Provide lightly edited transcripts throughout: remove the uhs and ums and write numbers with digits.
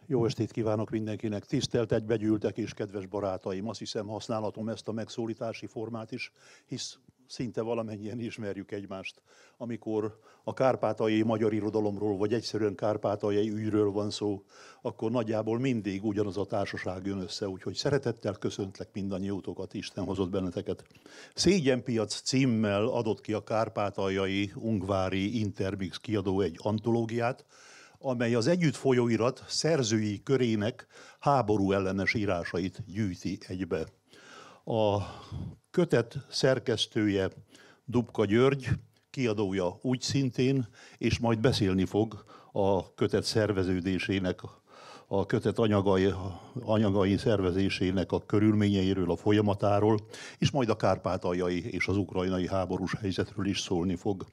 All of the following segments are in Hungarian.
Jó estét kívánok mindenkinek, tisztelt egybegyűltek és kedves barátaim! Azt hiszem, használhatom ezt a megszólítási formát is, hisz szinte valamennyien ismerjük egymást. Amikor a kárpátaljai magyar irodalomról, vagy egyszerűen kárpátaljai ügyről van szó, akkor nagyjából mindig ugyanaz a társaság jön össze, úgyhogy szeretettel köszöntlek mindannyiótokat, Isten hozott benneteket. Szégyenpiac címmel adott ki a kárpátaljai Ungvári Interbix kiadó egy antológiát, amely az együtt folyóirat szerzői körének háború ellenes írásait gyűjti egybe. A kötet szerkesztője Dubka György, kiadója úgy szintén, és majd beszélni fog a kötet szerveződésének, a kötet anyagai szervezésének a körülményeiről, a folyamatáról, és majd a kárpátaljai és az ukrajnai háborús helyzetről is szólni fog.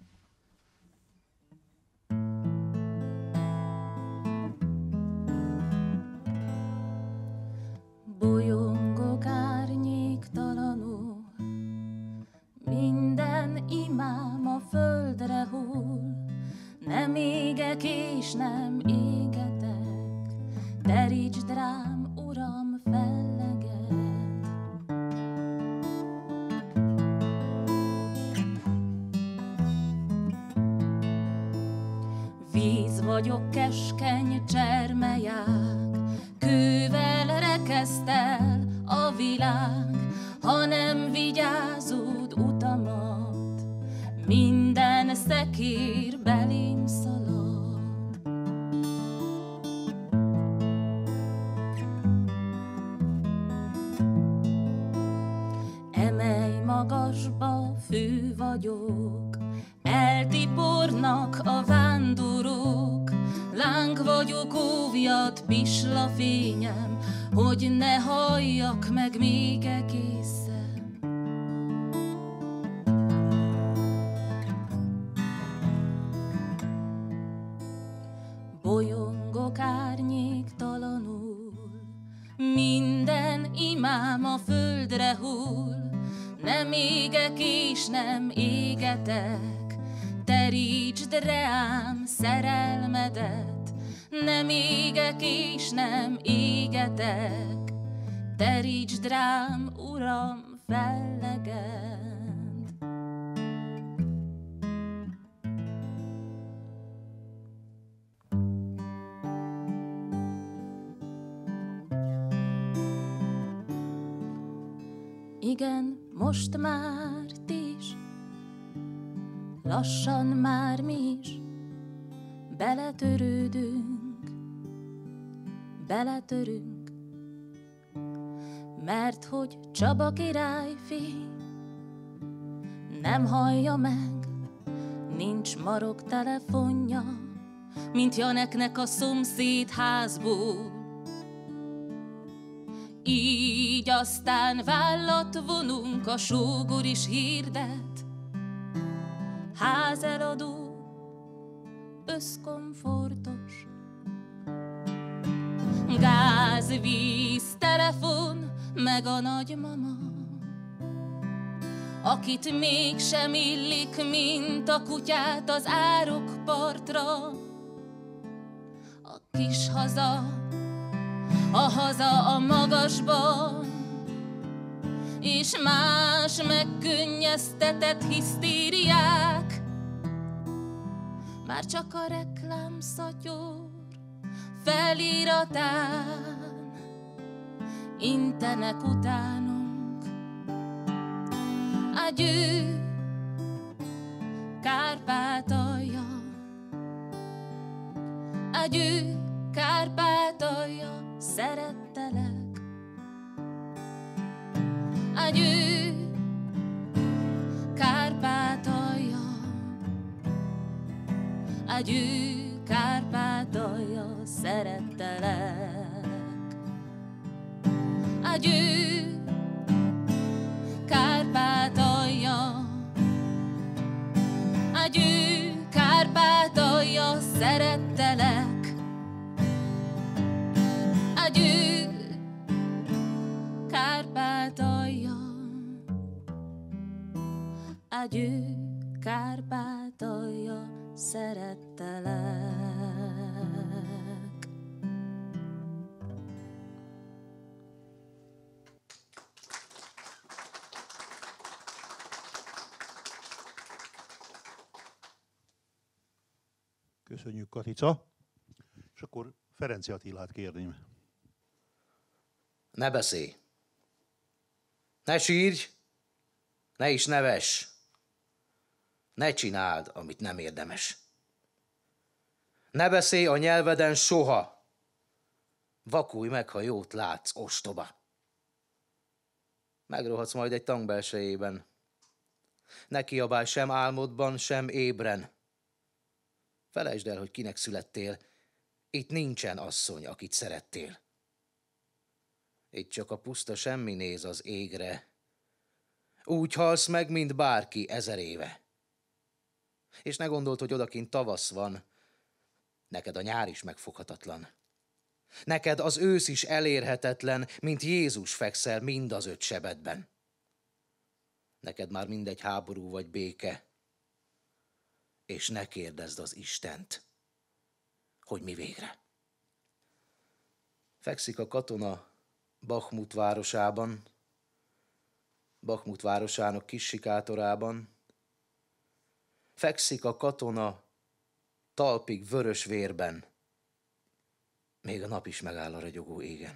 Bolyongok árnyéktalanul, minden imám a földre hull, nem égek és nem égetek, terítsd rám, Uram, felleget. Víz vagyok, keskeny csermejág, kővel rekesztel a világ, ha nem vigyázod utamat, minden szekér belém szalad. Emelj magasba, fő vagyok, eltipornak a vándorok, láng vagyok, óvjad, pisla fényem, hogy ne halljak meg még egészen. Bolyongok árnyéktalanul, minden imám a földre hull, nem égek és nem égetek, terítsd rám szerelmedet, nem égek és nem égetek, terítsd rám, Uram, felleged. Igen, most már ti is, lassan már mi is beletörünk, mert hogy Csaba királyfi nem hallja meg, nincs marok telefonja, mint Janeknek a szomszéd házból. Így aztán vállat vonunk, a sógor is hirdet, házeladó, összkomfortos. Gáz, víz, telefon, meg a nagymama, akit mégsem illik, mint a kutyát az árokpartra. A kis haza, a haza a magasban, és más megkönnyeztetett hisztériák. Már csak a reklámszatyor feliratán intenek utánunk. Adjö, Kárpátalja, adjö, Kárpátalja, szerettelek. Adjö, Kárpátalja, adjö, Kárpátalja, szerettelek. Adjö, Kárpátalja, adjö, Kárpátalja, szerettelek. Adjö, Kárpátalja, adjö, Kárpátalja, szerettelek. Köszönjük, Katica. És akkor Ferenci Attilát kérném. Ne beszélj! Ne sírj! Ne is nevess! Ne csináld, amit nem érdemes. Ne beszélj a nyelveden soha! Vakulj meg, ha jót látsz, ostoba! Megrohadsz majd egy tang belsejében. Ne kiabálj sem álmodban, sem ébren. Felejtsd el, hogy kinek születtél. Itt nincsen asszony, akit szerettél. Itt csak a puszta semmi néz az égre. Úgy halsz meg, mint bárki 1000 éve. És ne gondold, hogy odakint tavasz van. Neked a nyár is megfoghatatlan. Neked az ősz is elérhetetlen, mint Jézus fekszel mind az 5 sebedben. Neked már mindegy háború vagy béke. És ne kérdezd az Istent, hogy mi végre. Fekszik a katona Bachmut városában, Bachmut városának kis sikátorában. Fekszik a katona talpig vörös vérben, még a nap is megáll a ragyogó égen.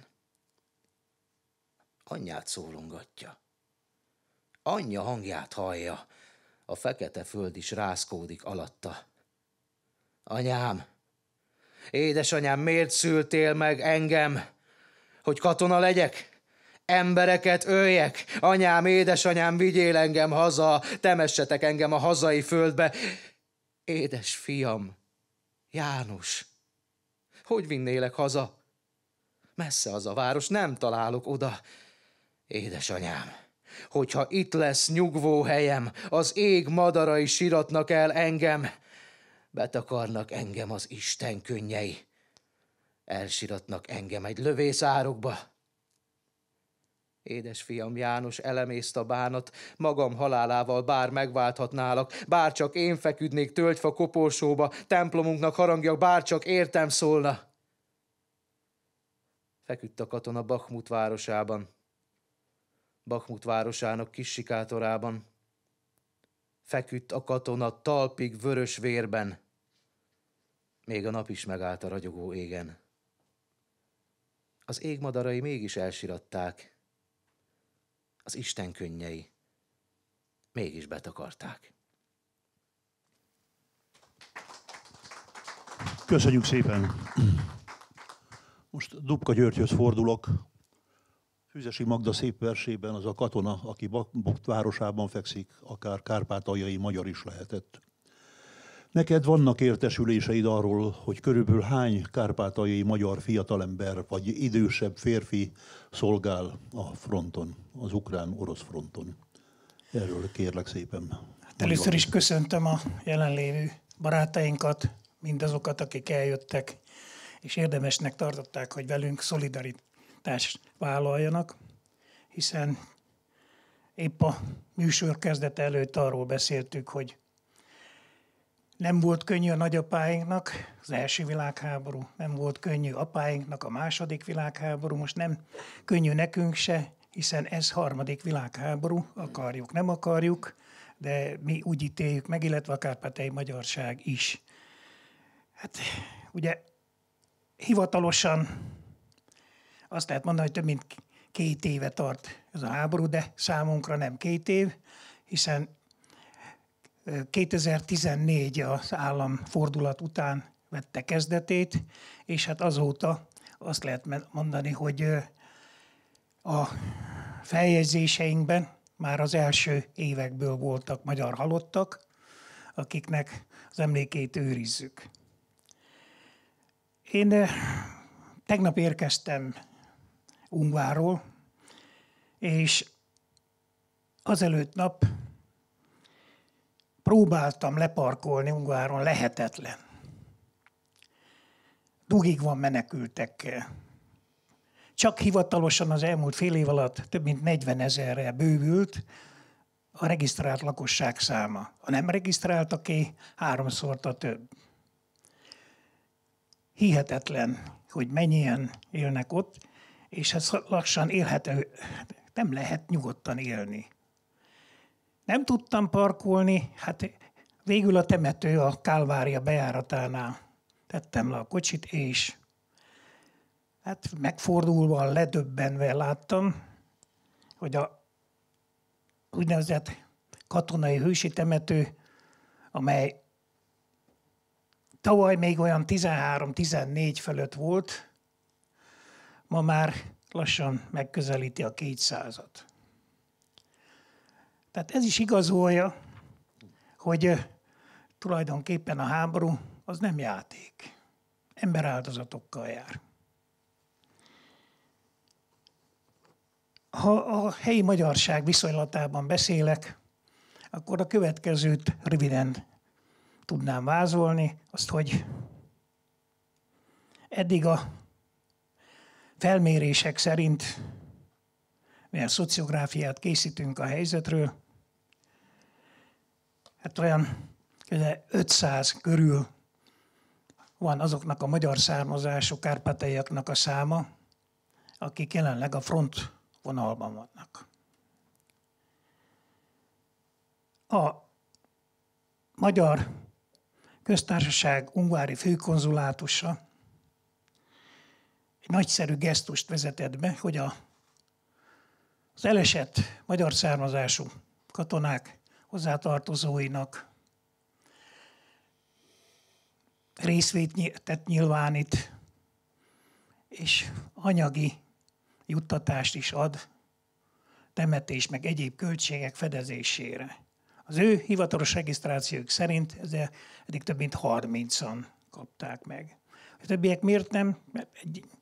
Anyját szólongatja, anyja hangját hallja, a fekete föld is rázkódik alatta. Anyám, édesanyám, miért szültél meg engem, hogy katona legyek? Embereket öljek? Anyám, édesanyám, vigyél engem haza, temessetek engem a hazai földbe. Édes fiam, János, hogy vinnélek haza? Messze az a város, nem találok oda. Édesanyám, hogyha itt lesz nyugvó helyem, az ég madarai siratnak el engem, betakarnak engem az Isten könnyei, elsiratnak engem egy lövészárokba. Édes fiam János, elemészt a bánat, magam halálával bár megválthatnálak, bár csak én feküdnék tölgyfa koporsóba, templomunknak harangja bár csak értem szólna. Feküdt a katona Bachmut városában, Bachmut városának kis sikátorában. Feküdt a katona talpig vörös vérben, még a nap is megállt a ragyogó égen. Az égmadarai mégis elsiratták, az Isten könnyei mégis betakarták. Köszönjük szépen! Most Dubka Györgyhöz fordulok. Füzesi Magda szép versében az a katona, aki Bachmut városában fekszik, akár kárpátaljai magyar is lehetett. Neked vannak értesüléseid arról, hogy körülbelül hány kárpátaljai magyar fiatalember vagy idősebb férfi szolgál a fronton, az ukrán-orosz fronton. Erről kérlek szépen. Hát először is köszöntöm a jelenlévő barátainkat, mindazokat, akik eljöttek, és érdemesnek tartották, hogy velünk szolidaritást vállaljanak, hiszen épp a műsor kezdete előtt arról beszéltük, hogy nem volt könnyű a nagyapáinknak az első világháború, nem volt könnyű apáinknak a második világháború, most nem könnyű nekünk se, hiszen ez harmadik világháború, akarjuk, nem akarjuk, de mi úgy ítéljük meg, illetve a kárpátaljai magyarság is. Hát ugye hivatalosan azt lehet mondani, hogy több mint 2 éve tart ez a háború, de számunkra nem 2 év, hiszen 2014 az államfordulat után vette kezdetét, és hát azóta azt lehet mondani, hogy a feljegyzéseinkben már az első évekből voltak magyar halottak, akiknek az emlékét őrizzük. Én tegnap érkeztem Ungvárról, és azelőtt nap próbáltam leparkolni Ungváron, lehetetlen. Dugig van menekültekkel. Csak hivatalosan az elmúlt fél év alatt több mint 40 000-re bővült a regisztrált lakosság száma. A nem regisztráltaké 3-szorta több. Hihetetlen, hogy mennyien élnek ott, és ez lassan élhető, nem lehet nyugodtan élni. Nem tudtam parkolni, hát végül a temető a Kálvária bejáratánál tettem le a kocsit, és hát megfordulva, ledöbbenve láttam, hogy a úgynevezett katonai hősi temető, amely tavaly még olyan 13-14 fölött volt, ma már lassan megközelíti a 200-at. Tehát ez is igazolja, hogy tulajdonképpen a háború az nem játék. Emberáldozatokkal jár. Ha a helyi magyarság viszonylatában beszélek, akkor a következőt röviden tudnám vázolni, azt, hogy eddig a felmérések szerint, milyen szociográfiát készítünk a helyzetről, hát olyan 500 körül van azoknak a magyar származású kárpátaljaiaknak a száma, akik jelenleg a front vonalban vannak. A Magyar Köztársaság ungvári főkonzulátusa egy nagyszerű gesztust vezetett be, hogy az elesett magyar származású katonák hozzátartozóinak részvétet nyilvánít, és anyagi juttatást is ad temetés meg egyéb költségek fedezésére. Az ő hivatalos regisztrációk szerint eddig több mint 30-an kapták meg. A többiek miért nem? Mert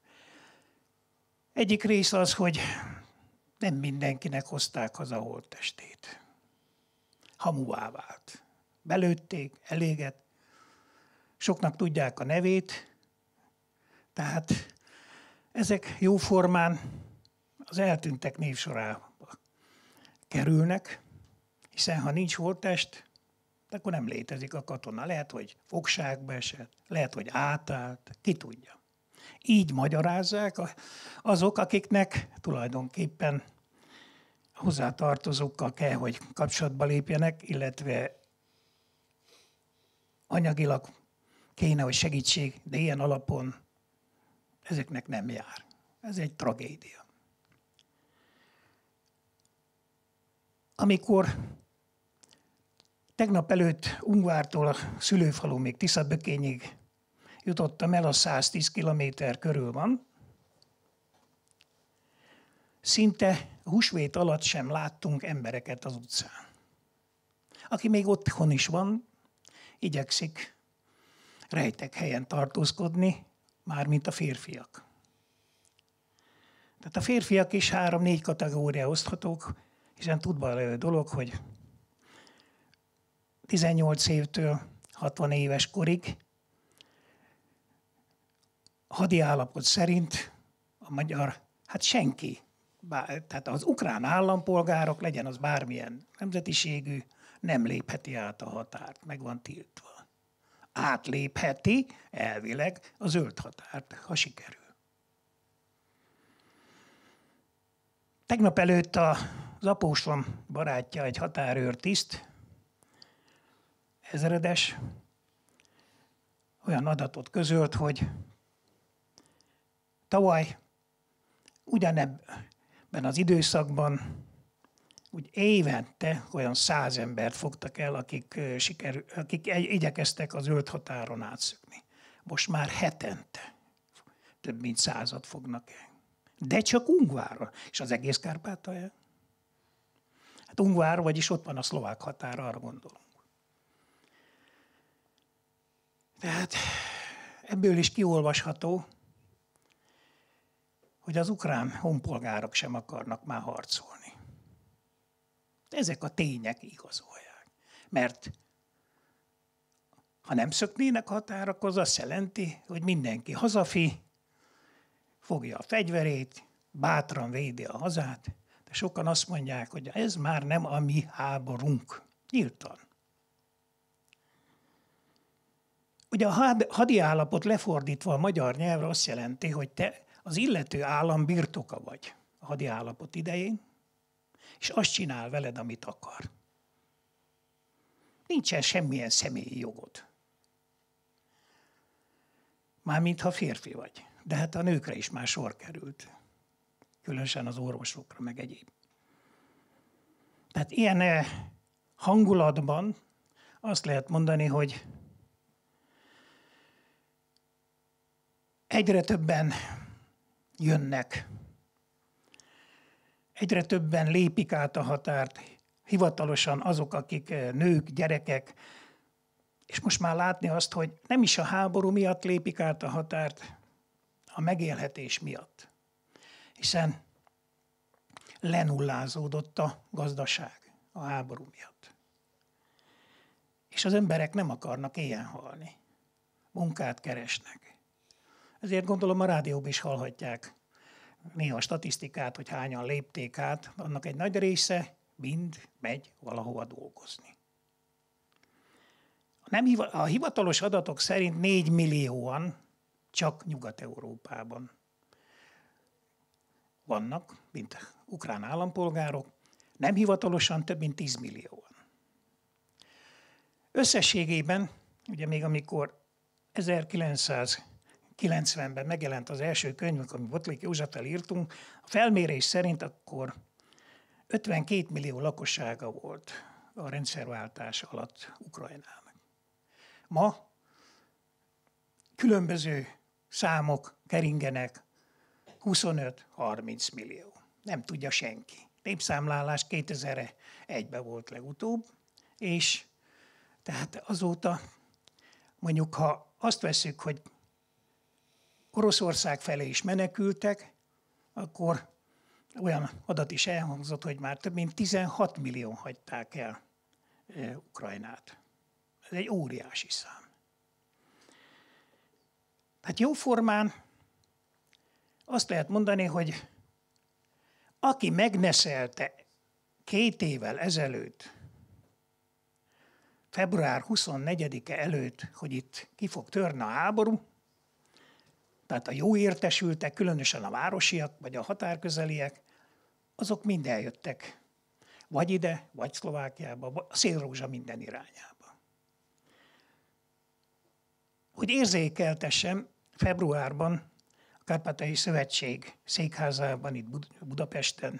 egyik rész az, hogy nem mindenkinek hozták haza a holttestét. Hamuvá vált. Belőtték, elégett. Soknak tudják a nevét, tehát ezek jóformán az eltűntek névsorába kerülnek, hiszen ha nincs holttest, akkor nem létezik a katona. Lehet, hogy fogságba esett, lehet, hogy átállt, ki tudja. Így magyarázzák azok, akiknek tulajdonképpen hozzátartozókkal kell, hogy kapcsolatba lépjenek, illetve anyagilag kéne, hogy segítség, de ilyen alapon ezeknek nem jár. Ez egy tragédia. Amikor tegnap előtt Ungvártól a szülőfalu még Tiszabökényig jutottam el, a 110 kilométer körül van, szinte húsvét alatt sem láttunk embereket az utcán. Aki még otthon is van, igyekszik rejtek helyen tartózkodni, mármint a férfiak. Tehát a férfiak is 3-4 kategóriára oszthatók, hiszen tudva levő dolog, hogy 18 évtől 60 éves korig hadi állapot szerint a magyar, hát senki, tehát az ukrán állampolgárok, legyen az bármilyen nemzetiségű, nem lépheti át a határt, meg van tiltva. Átlépheti elvileg a zöld határt, ha sikerül. Tegnap előtt az apóstolom barátja, egy határőrtiszt, ezredes, olyan adatot közölt, hogy tavaly ugyanebben az időszakban úgy évente olyan 100 embert fogtak el, akik igyekeztek a zöld határon átszökni. Most már hetente több mint 100-at fognak el. De csak Ungvárra, és az egész Kárpátalja. Hát Ungvár, vagyis ott van a szlovák határ, arra gondolunk. Tehát ebből is kiolvasható, hogy az ukrán honpolgárok sem akarnak már harcolni. Ezek a tények igazolják. Mert ha nem szöknének határok, az azt jelenti, hogy mindenki hazafi, fogja a fegyverét, bátran védi a hazát, de sokan azt mondják, hogy ez már nem a mi háborunk. Nyíltan. Ugye a hadi állapot lefordítva a magyar nyelvre azt jelenti, hogy te az illető állam birtoka vagy a hadi állapot idején, és azt csinál veled, amit akar. Nincsen semmilyen személyi jogod. Mármint ha férfi vagy. De hát a nőkre is már sor került. Különösen az orvosokra, meg egyéb. Tehát ilyen hangulatban azt lehet mondani, hogy egyre többen jönnek, egyre többen lépik át a határt, hivatalosan azok, akik nők, gyerekek, és most már látni azt, hogy nem is a háború miatt lépik át a határt, a megélhetés miatt. Hiszen lenullázódott a gazdaság a háború miatt. És az emberek nem akarnak éhen halni. Munkát keresnek. Ezért gondolom a rádióban is hallhatják néha a statisztikát, hogy hányan lépték át, annak egy nagy része mind megy valahova dolgozni. A hivatalos adatok szerint 4 millióan csak Nyugat-Európában vannak, mint ukrán állampolgárok, nem hivatalosan több mint 10 millióan. Összességében, ugye még amikor 1990-ben megjelent az első könyvünk, amit Bottlik Józseffel írtunk, a felmérés szerint akkor 52 millió lakossága volt a rendszerváltás alatt Ukrajnának. Ma különböző számok keringenek, 25-30 millió. Nem tudja senki. Népszámlálás 2001-ben volt legutóbb, és tehát azóta mondjuk, ha azt vesszük, hogy Oroszország felé is menekültek, akkor olyan adat is elhangzott, hogy már több mint 16 millió hagyták el Ukrajnát. Ez egy óriási szám. Tehát jóformán azt lehet mondani, hogy aki megneszelte 2 évvel ezelőtt, február 24-e előtt, hogy itt ki fog törni a háború, tehát a jó értesültek, különösen a városiak, vagy a határközeliek, azok mind eljöttek. Vagy ide, vagy Szlovákiába, a Szélrózsa minden irányába. Hogy érzékeltessem, februárban a Kárpátaljai Szövetség székházában itt Budapesten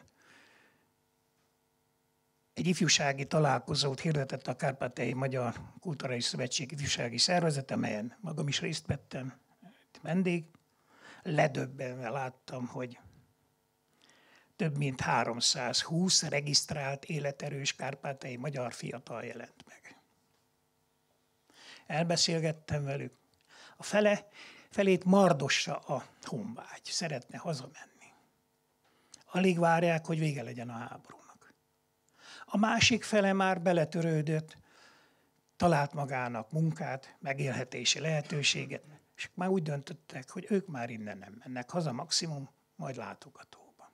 egy ifjúsági találkozót hirdetett a Kárpátaljai Magyar Kulturális Szövetség ifjúsági szervezete, melyen magam is részt vettem, vendég. Ledöbbenve láttam, hogy több mint 320 regisztrált életerős kárpátaljai magyar fiatal jelent meg. Elbeszélgettem velük. A felét mardossa a honvágy, szeretne hazamenni. Alig várják, hogy vége legyen a háborúnak. A másik fele már beletörődött, talált magának munkát, megélhetési lehetőséget, és már úgy döntöttek, hogy ők már innen nem mennek haza, maximum majd látogatóba.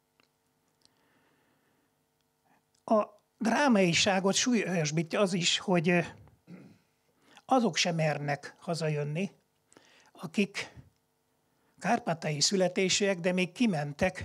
A drámaiságot súlyosbítja az is, hogy azok sem mernek hazajönni, akik kárpátaljai születésűek, de még kimentek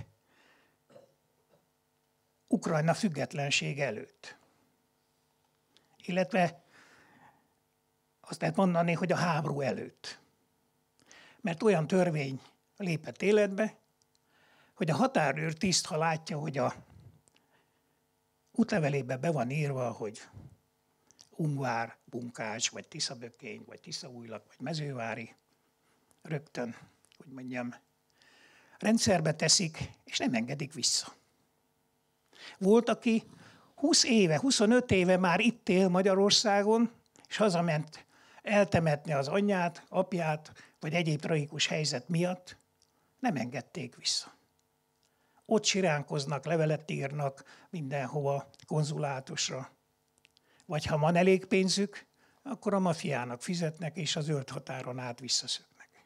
Ukrajna függetlenség előtt. Illetve azt lehet mondani, hogy a háború előtt. Mert olyan törvény lépett életbe, hogy a határőr tiszt, ha látja, hogy a útlevelébe be van írva, hogy Ungvár, Bunkács, vagy Tiszabökény, vagy Tiszaújlak, vagy Mezővári, rögtön, hogy mondjam, rendszerbe teszik, és nem engedik vissza. Volt, aki 20 éve, 25 éve már itt él Magyarországon, és hazament eltemetni az anyját, apját, vagy egyéb tragikus helyzet miatt, nem engedték vissza. Ott siránkoznak, levelet írnak mindenhova, konzulátusra. Vagy ha van elég pénzük, akkor a mafiának fizetnek, és a zöld határon át visszaszöknek.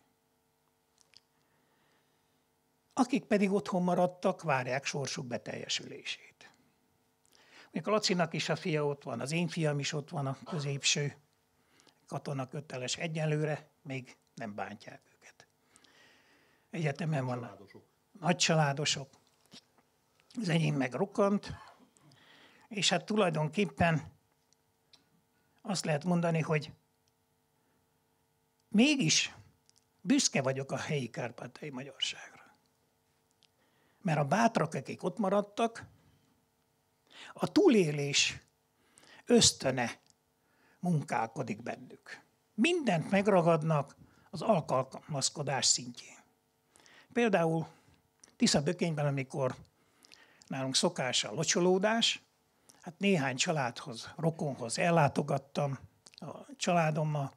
Akik pedig otthon maradtak, várják sorsuk beteljesülését. Mondjuk a Lacinak is a fia ott van, az én fiam is ott van, a középső katonaköteles, egyenlőre még nem bántják őket. Egyetemen van nagy családosok. Az enyém meg rokkant, és hát tulajdonképpen azt lehet mondani, hogy mégis büszke vagyok a helyi kárpátaljai magyarságra. Mert a bátrak, akik ott maradtak, a túlélés ösztöne munkálkodik bennük. Mindent megragadnak az alkalmazkodás szintjén. Például Tisza-Bökényben, amikor nálunk szokás a locsolódás, hát néhány családhoz, rokonhoz ellátogattam a családommal,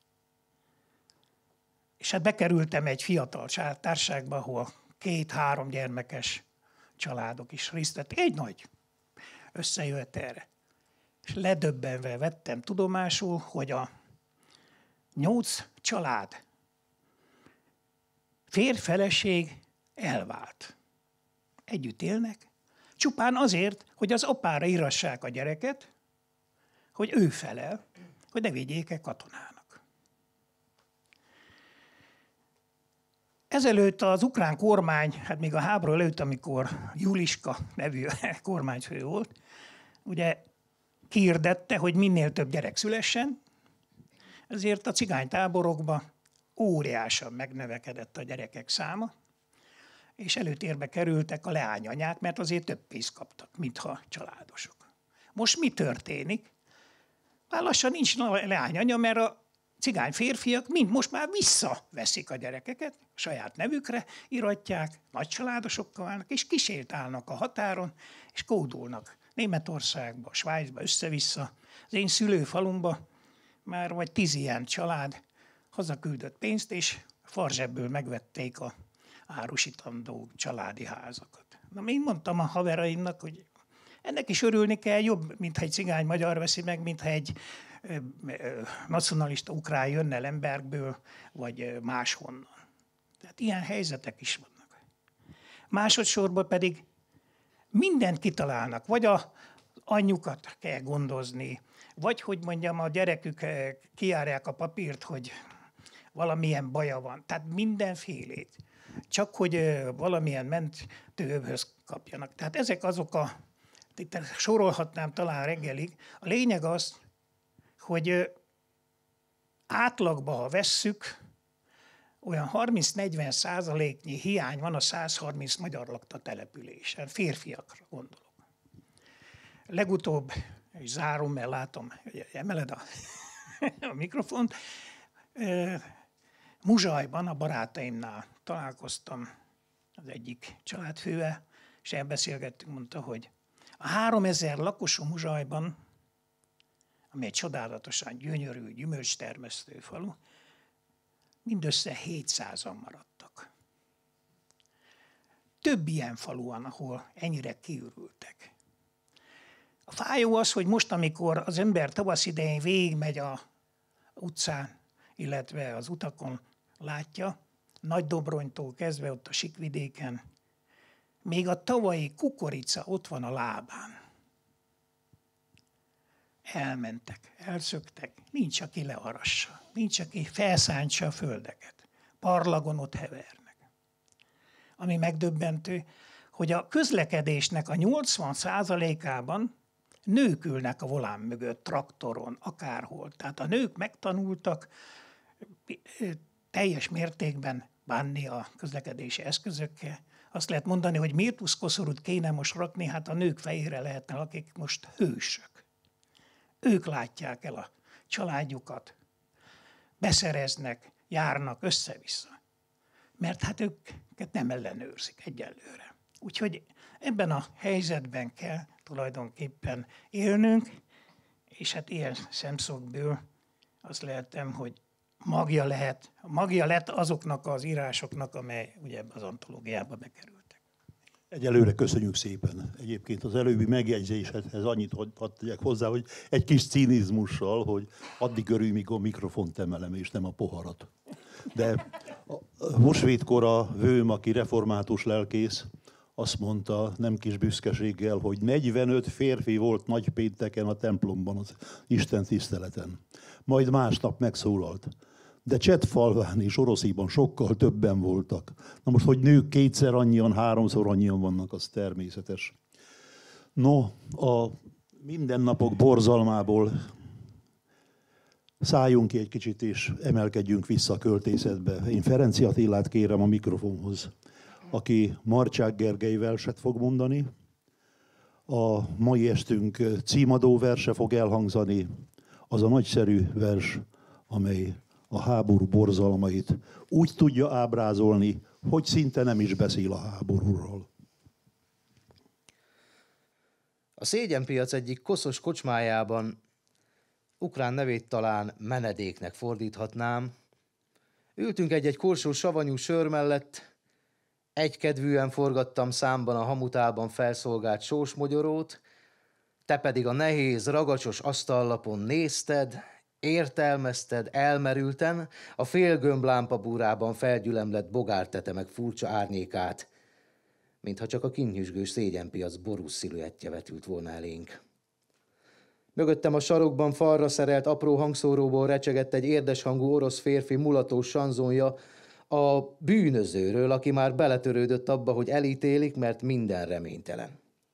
és hát bekerültem egy fiatal társaságba, ahol 2-3 gyermekes családok is részt vettek. Egy nagy összejövetelre. És ledöbbenve vettem tudomásul, hogy a 8 család férj-feleség elvált. Együtt élnek, csupán azért, hogy az apára írassák a gyereket, hogy ő felel, hogy ne vigyék el katonának. Ezelőtt az ukrán kormány, hát még a háború előtt, amikor Juliska nevű kormányfő volt, ugye kihirdette, hogy minél több gyerek szülessen, ezért a cigánytáborokban óriásan megnövekedett a gyerekek száma, és előtérbe kerültek a leányanyák, mert azért több pénzt kaptak, mintha családosok. Most mi történik? Már lassan nincs leányanya, mert a cigány férfiak mind most már visszaveszik a gyerekeket, saját nevükre iratják, nagy családosokkal válnak, és kisétálnak a határon, és kódolnak Németországba, Svájcba, össze-vissza. Az én szülőfalumba már vagy 10 ilyen család hazaküldött pénzt, és farzsebből megvették a árusítandó családi házakat. Na, én mondtam a haveraimnak, hogy ennek is örülni kell, jobb, mintha egy cigány magyar veszi meg, mintha egy nacionalista ukrán jönne Lembergből, vagy máshonnan. Tehát ilyen helyzetek is vannak. Másodszorban pedig mindent kitalálnak, vagy az anyjukat kell gondozni, vagy, hogy mondjam, a gyerekük kijárják a papírt, hogy valamilyen baja van. Tehát mindenfélét. Csak hogy valamilyen mentőhöz kapjanak. Tehát ezek azok itt sorolhatnám talán reggelig. A lényeg az, hogy átlagban, ha vesszük, olyan 30-40% hiány van a 130 magyar lakta településen. Férfiakra gondolok. Legutóbb, és zárom, mert látom, hogy emeled a mikrofont, Muzsajban a barátaimnál találkoztam az egyik családfővel, és elbeszélgettünk, mondta, hogy a 3000 lakosú Muzsajban, ami egy csodálatosan gyönyörű, gyümölcstermesztő falu, mindössze 700-an maradtak. Több ilyen falu van, ahol ennyire kiürültek. A fájó az, hogy most, amikor az ember tavasz idején végigmegy az utcán, illetve az utakon látja, Nagydobronytól kezdve ott a Sikvidéken, még a tavalyi kukorica ott van a lábán. Elmentek, elszöktek, nincs, aki learassa, nincs, aki felszántsa a földeket. Parlagon ott hevernek. Ami megdöbbentő, hogy a közlekedésnek a 80%-ában nők ülnek a volán mögött, traktoron, akárhol. Tehát a nők megtanultak teljes mértékben bánni a közlekedési eszközökkel. Azt lehet mondani, hogy mirtuszkoszorút kéne most rakni, hát a nők fejére lehetne, akik most hősök. Ők látják el a családjukat, beszereznek, járnak össze-vissza. Mert hát őket nem ellenőrzik egyelőre. Úgyhogy ebben a helyzetben kell tulajdonképpen élnünk, és hát ilyen szemszögből azt lehetem, hogy magja lett azoknak az írásoknak, amely ugye ebbe az antológiába bekerültek. Egyelőre köszönjük szépen. Egyébként az előbbi megjegyzéshez annyit hadd tegyek hozzá, hogy egy kis cinizmussal, hogy addig örülj, míg a mikrofont emelem, és nem a poharat. De húsvétkor a Vőm, aki református lelkész, azt mondta nem kis büszkeséggel, hogy 45 férfi volt nagypénteken a templomban az Isten tiszteleten. Majd másnap megszólalt. De Csettfalván és Orosziban sokkal többen voltak. Na most, hogy nők 2-szer annyian, 3-szor annyian vannak, az természetes. No, a mindennapok borzalmából Szálljunk ki egy kicsit, és emelkedjünk vissza a költészetbe. Én Ferenci Attilát kérem a mikrofonhoz, aki Marcsák Gergely verset fog mondani. A mai estünk címadó verse fog elhangzani, az a nagyszerű vers, amely a háború borzalmait úgy tudja ábrázolni, hogy szinte nem is beszél a háborúról. A Szégyenpiac egyik koszos kocsmájában, ukrán nevét talán menedéknek fordíthatnám, ültünk egy-egy korsó savanyú sör mellett, egykedvűen forgattam számban a hamutában felszolgált sósmogyorót, te pedig a nehéz, ragacsos asztallapon nézted, értelmezted elmerülten a félgömblámpa búrában felgyülemlett bogártetemek furcsa árnyékát, mintha csak a kinnyüzsgős Szégyenpiac borús sziluettje vetült volna elénk. Mögöttem a sarokban falra szerelt apró hangszóróból recsegett egy érdeshangú orosz férfi mulatós sanzonja a bűnözőről, aki már beletörődött abba, hogy elítélik, mert minden reménytelen.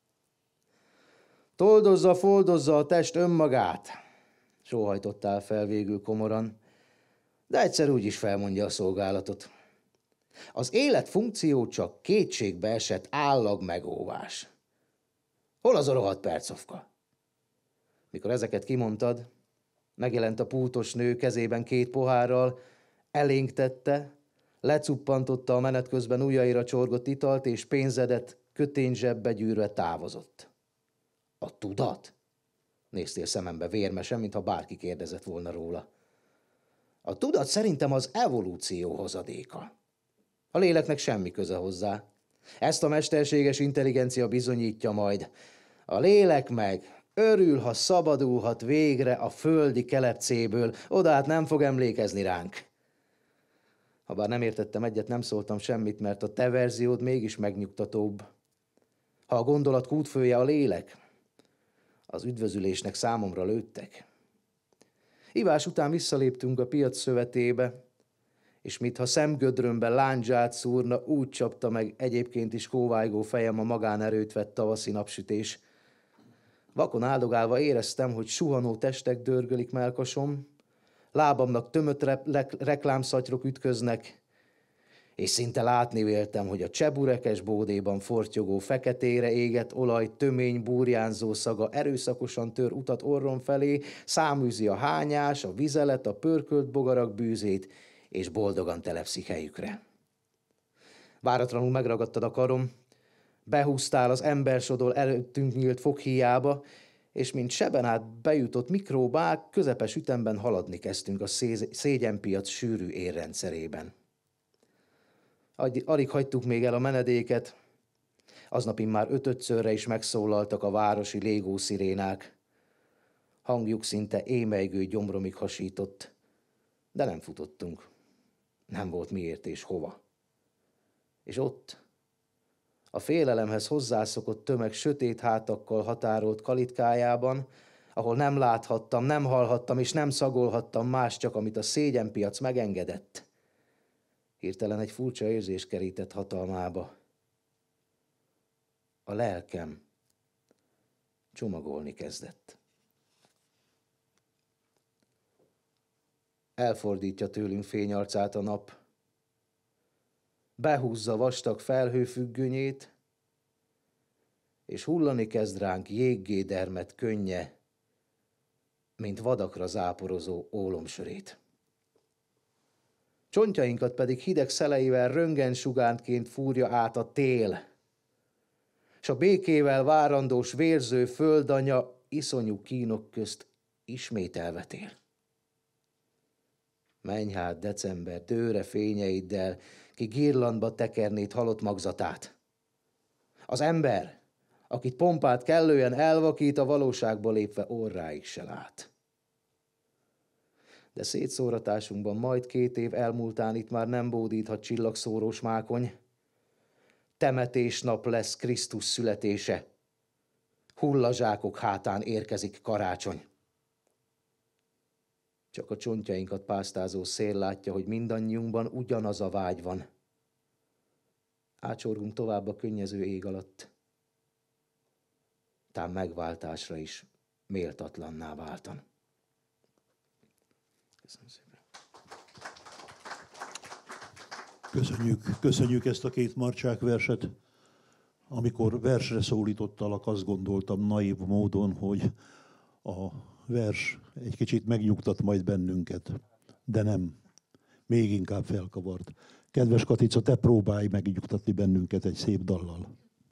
Toldozza, foldozza a test önmagát, sóhajtottál fel végül komoran, de egyszer úgy is felmondja a szolgálatot. Az élet funkció csak kétségbe esett állag megóvás. Hol az a rohadt percovka? Mikor ezeket kimondtad, megjelent a pultos nő kezében 2 pohárral, elénk tette, lecuppantotta a menet közben ujjaira csorgott italt, és pénzedet kötényzsebbe gyűrve távozott. A tudat? Néztél szemembe vérmesen, mintha bárki kérdezett volna róla. A tudat szerintem az evolúció hozadéka. A léleknek semmi köze hozzá. Ezt a mesterséges intelligencia bizonyítja majd. A lélek meg örül, ha szabadulhat végre a földi kelepcéből, oda hát nem fog emlékezni ránk. Habár nem értettem egyet, nem szóltam semmit, mert a te verziód mégis megnyugtatóbb. Ha a gondolat kútfője a lélek, az üdvözülésnek számomra lőttek. Ivás után visszaléptünk a piac szövetébe, és mintha szemgödrömben lándzsát szúrna, úgy csapta meg egyébként is kóvájgó fejem a magánerőt vett tavaszi napsütés. Vakon áldogálva éreztem, hogy suhanó testek dörgölik mellkasom, lábamnak tömött reklámszatyrok ütköznek, és szinte látni véltem, hogy a cseburekes bódéban fortyogó feketére égett olaj tömény burjánzó szaga erőszakosan tör utat orrom felé, száműzi a hányás, a vizelet, a pörkölt bogarak bűzét, és boldogan telepszik helyükre. Váratlanul megragadtad a karom, behúztál az embersodor előttünk nyílt foghíjába, és mint seben át bejutott mikróbák, közepes ütemben haladni kezdtünk a Szégyenpiac sűrű érrendszerében. Alig hagytuk még el a menedéket, aznap immár 5-szörre is megszólaltak a városi légószirénák. Hangjuk szinte émelygő gyomromig hasított, de nem futottunk. Nem volt miért és hova. És ott, a félelemhez hozzászokott tömeg sötét hátakkal határolt kalitkájában, ahol nem láthattam, nem hallhattam és nem szagolhattam más, csak amit a Szégyenpiac megengedett, hirtelen egy furcsa érzés kerített hatalmába. A lelkem csomagolni kezdett. Elfordítja tőlünk fényarcát a nap, behúzza vastag felhőfüggönyét, és hullani kezd ránk jéggé dermedt könnye, mint vadakra záporozó ólomsörét. Csontjainkat pedig hideg szeleivel röntgensugántként fúrja át a tél, s a békével várandós vérző földanya iszonyú kínok közt ismét elvetél. Menj hát, december, dőre fényeiddel, ki girlandba tekernéd halott magzatát. Az ember, akit pompát kellően elvakít, a valóságba lépve orráig se lát. De szétszóratásunkban majd 2 év elmúltán itt már nem bódíthat csillagszórós mákony. Temetésnap lesz Krisztus születése. Hullazsákok hátán érkezik karácsony. Csak a csontjainkat pásztázó szél látja, hogy mindannyiunkban ugyanaz a vágy van. Ácsorgunk tovább a könnyező ég alatt. Tám megváltásra is méltatlanná váltan. Köszönöm szépen. Köszönjük ezt a két Marcsák verset. Amikor versre szólítottalak, azt gondoltam naív módon, hogy a vers egy kicsit megnyugtat majd bennünket. De nem. Még inkább felkavart. Kedves Katica, te próbálj megnyugtatni bennünket egy szép dallal.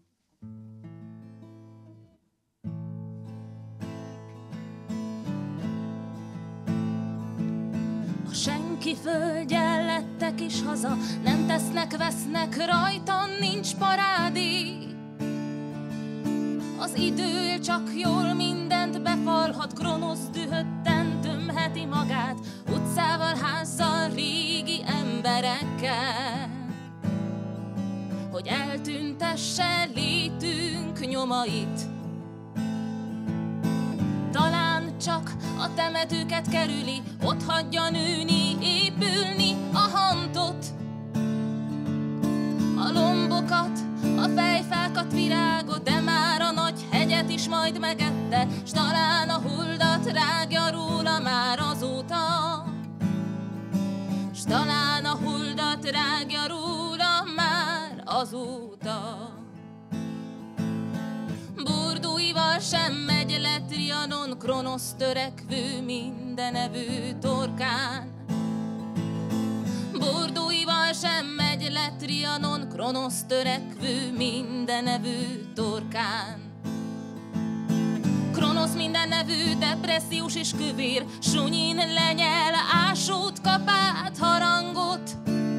Senki földje lettek is haza, nem tesznek, vesznek, rajtam nincs parádi. Az idő csak jól mindent befalhat, Kronosz dühötten tömheti magát, utcával, házzal, régi emberekkel, hogy eltüntesse létünk nyomait. Talán csak a temetőket kerüli, ott hagyja nőni, épülni a hantot, a lombokat, a fejfákat, virágot, de már a nagy hegyet is majd megette, s talán a holdat rágja róla már azóta, s talán a holdat rágja róla már azóta. Bordóival sem megy le Trianon, Kronosz törekvő mindenevő torkán. Bordóival sem megy le Trianon, Kronosz törekvő mindenevő torkán. Kronosz mindennevű, depressziós és kövér, sunyin lenyel, ásót, kapát, harangot,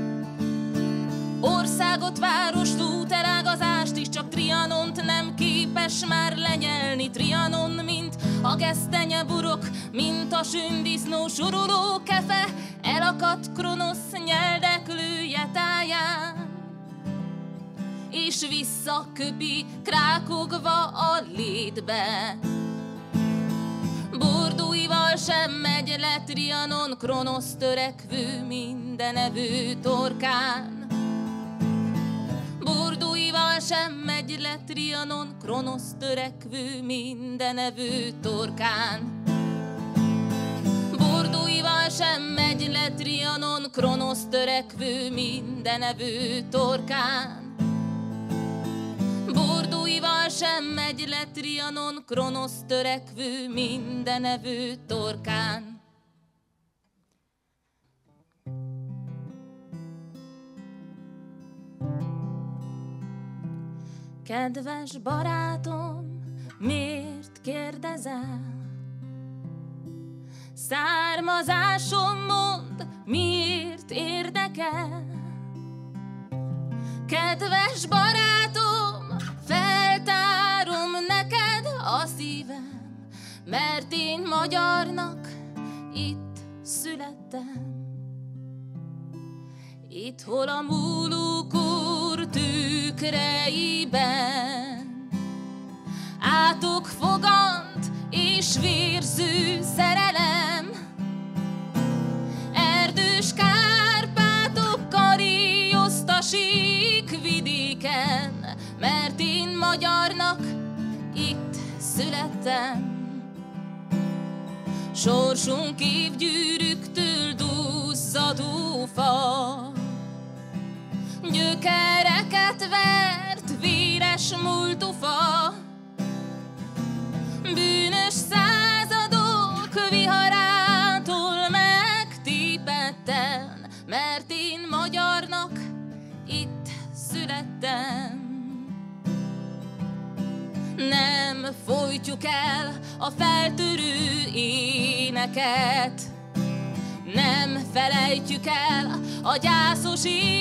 országot, várost, útelágazást is, csak Trianont nem képes már lenyelni. Trianon, mint a gesztenye burok, mint a sündisznó soroló kefe, elakadt Kronosz nyeldeklője táján, és visszaköpi krákogva a létbe. Bordóival sem megy le Trianon, Kronosz törekvő mindenevő torkán. Bordóival sem megy le Trianon, Kronosz törekvő mindenevő torkán. Bordóival sem megy le Trianon, Kronosz törekvő mindenevő torkán. Bordóival sem megy le Trianon, Kronosz törekvő mindenevő torkán. Kedves barátom, miért kérdezel? Származásom, mondd, miért érdekel? Kedves barátom, feltárom neked a szívem, mert én magyarnak itt születtem. Itt hol a múlókor tükreiben átok fogant és vérző szerelem, erdős Kárpátok karioszt a sík vidéken, mert én magyarnak itt születtem. Sorsunk évgyűrűktől duzzadó fa, gyökereket vert véres múltú fa, bűnös századok viharától megtépetten, mert én magyarnak itt születtem. Nem folytjuk el a feltörő éneket, nem felejtjük el a gyászos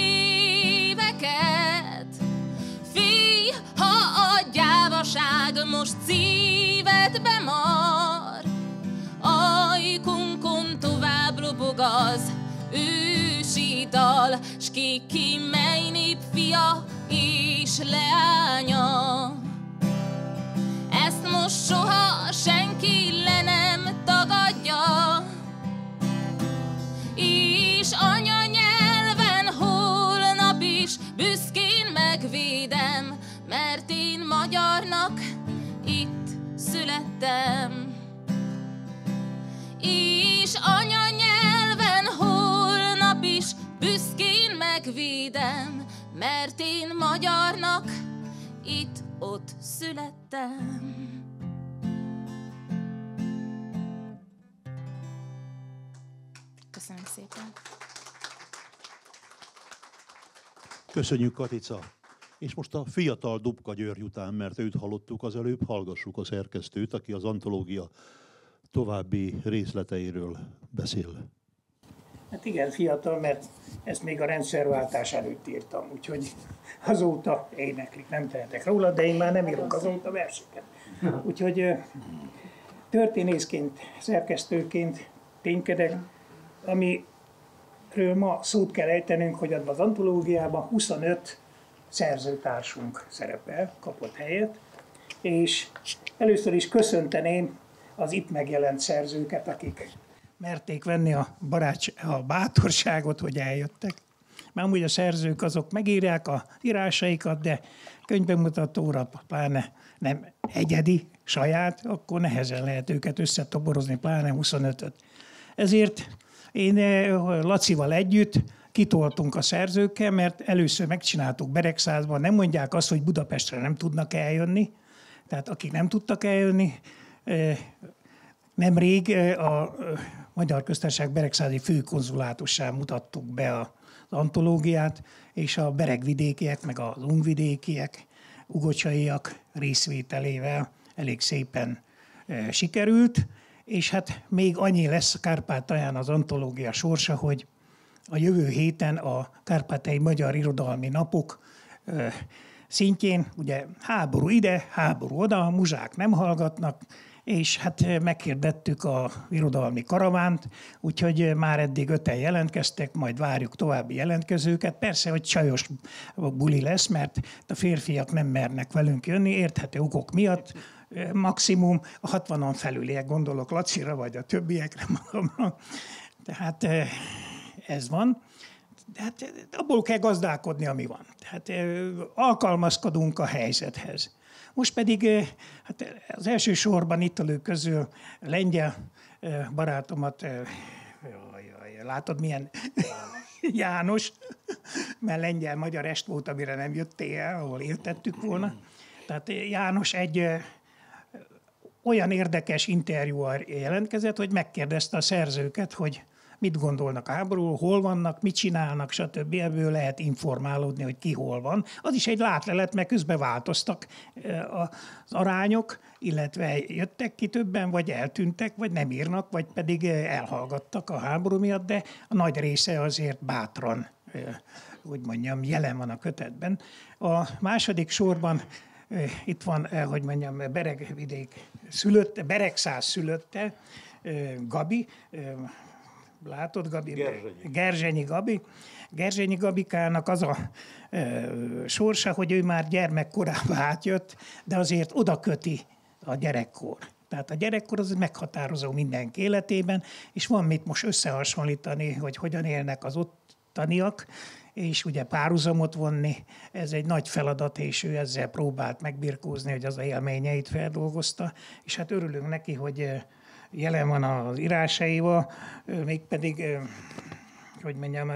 éveket. Félj, ha a gyávaság most szívedbe mar, ajkunkon tovább lobog az ősi dal, s ki mely nép fia és leánya. Ezt most soha senki le nem tagadja, és anyanyelven holnap is büszkén megvédem, mert én magyarnak itt születtem. És anyanyelven megvédem, mert én magyarnak itt-ott születtem. Köszönöm szépen. Köszönjük, Katica. És most a fiatal Dubka György után, mert őt hallottuk az előbb, hallgassuk a szerkesztőt, aki az antológia további részleteiről beszél. Hát igen, fiatal, mert ezt még a rendszerváltás előtt írtam, úgyhogy azóta éneklik, nem tehetek róla, de én már nem írok azóta verseket. Úgyhogy történészként, szerkesztőként ténykedek, amiről ma szót kell ejtenünk, hogy az antológiában 25 szerzőtársunk szerepel, kapott helyet, és először is köszönteném az itt megjelent szerzőket, akik merték venni a bátorságot, hogy eljöttek. Már amúgy a szerzők azok megírják a írásaikat, de könyvbemutatóra pláne nem egyedi, saját, akkor nehezen lehet őket összetoborozni, pláne 25-öt. Ezért én Lacival együtt kitoltunk a szerzőkkel, mert először megcsináltuk Beregszázban, nem mondják azt, hogy Budapestre nem tudnak eljönni, tehát akik nem tudtak eljönni, nemrég a Magyar Köztársaság beregszázi főkonzulátussán mutattuk be az antológiát, és a beregvidékiek, meg az ungvidékiek, ugocsaiak részvételével elég szépen sikerült, és hát még annyi lesz a Kárpátalján az antológia sorsa, hogy a jövő héten a Kárpátaljai Magyar Irodalmi Napok szintjén, ugye háború ide, háború oda, a muzsák nem hallgatnak, és hát meghirdettük a irodalmi karavánt, úgyhogy már eddig 5-en jelentkeztek, majd várjuk további jelentkezőket. Persze, hogy csajos buli lesz, mert a férfiak nem mernek velünk jönni, érthető okok miatt. Maximum a 60-an felüliek, gondolok Lacira, vagy a többiekre magamra. Tehát ez van. De hát abból kell gazdálkodni, ami van. Tehát alkalmazkodunk a helyzethez. Most pedig hát az első sorban itt ülők közül lengyel barátomat, látod milyen János, mert lengyel-magyar est volt, amire nem jöttél el, ahol éltettük volna. Tehát János egy olyan érdekes interjúval jelentkezett, hogy megkérdezte a szerzőket, hogy mit gondolnak a háborúról, hol vannak, mit csinálnak, stb. Ebből lehet informálódni, hogy ki hol van. Az is egy látlelet, mert közben változtak az arányok, illetve jöttek ki többen, vagy eltűntek, vagy nem írnak, vagy pedig elhallgattak a háború miatt, de a nagy része azért bátran, úgy mondjam, jelen van a kötetben. A második sorban itt van, hogy mondjam, Beregvidék szülötte, Beregszáz szülötte, Gabi, látod, Gabi? Gerzsenyi Gabi. Gerzsenyi Gabikának az a sorsa, hogy ő már gyermekkorában átjött, de azért oda köti a gyerekkor. Tehát a gyerekkor az meghatározó mindenki életében, és van mit most összehasonlítani, hogy hogyan élnek az ottaniak, és ugye párhuzamot vonni, ez egy nagy feladat, és ő ezzel próbált megbirkózni, hogy az élményeit feldolgozta, és hát örülünk neki, hogy jelen van az írásaival, mégpedig, hogy mondjam,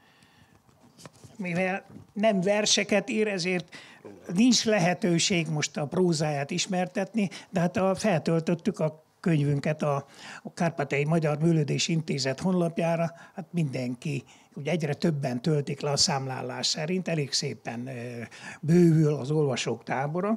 mivel nem verseket ír, ezért nincs lehetőség most a prózáját ismertetni, de hát feltöltöttük a könyvünket a Kárpátaljai Magyar Művelődési Intézet honlapjára, hát mindenki, ugye egyre többen töltik le a számlálás szerint, elég szépen bővül az olvasók tábora.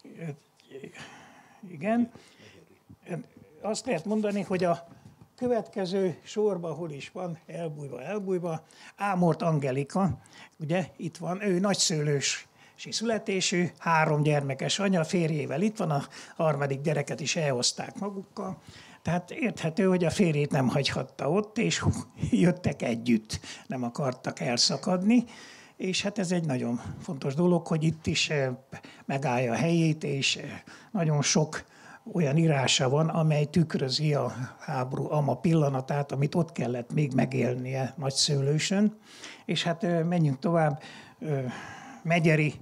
Igen. Azt lehet mondani, hogy a következő sorban hol is van, elbújva, Ámort Angelika, ugye itt van, ő nagyszőlősi születésű, 3 gyermekes anya, férjével itt van, a 3. gyereket is elhozták magukkal. Tehát érthető, hogy a férjét nem hagyhatta ott, és jöttek együtt, nem akartak elszakadni. És hát ez egy nagyon fontos dolog, hogy itt is megállja a helyét, és nagyon sok olyan írása van, amely tükrözi a háború ama pillanatát, amit ott kellett még megélnie Nagyszőlősön. És hát menjünk tovább, Megyeri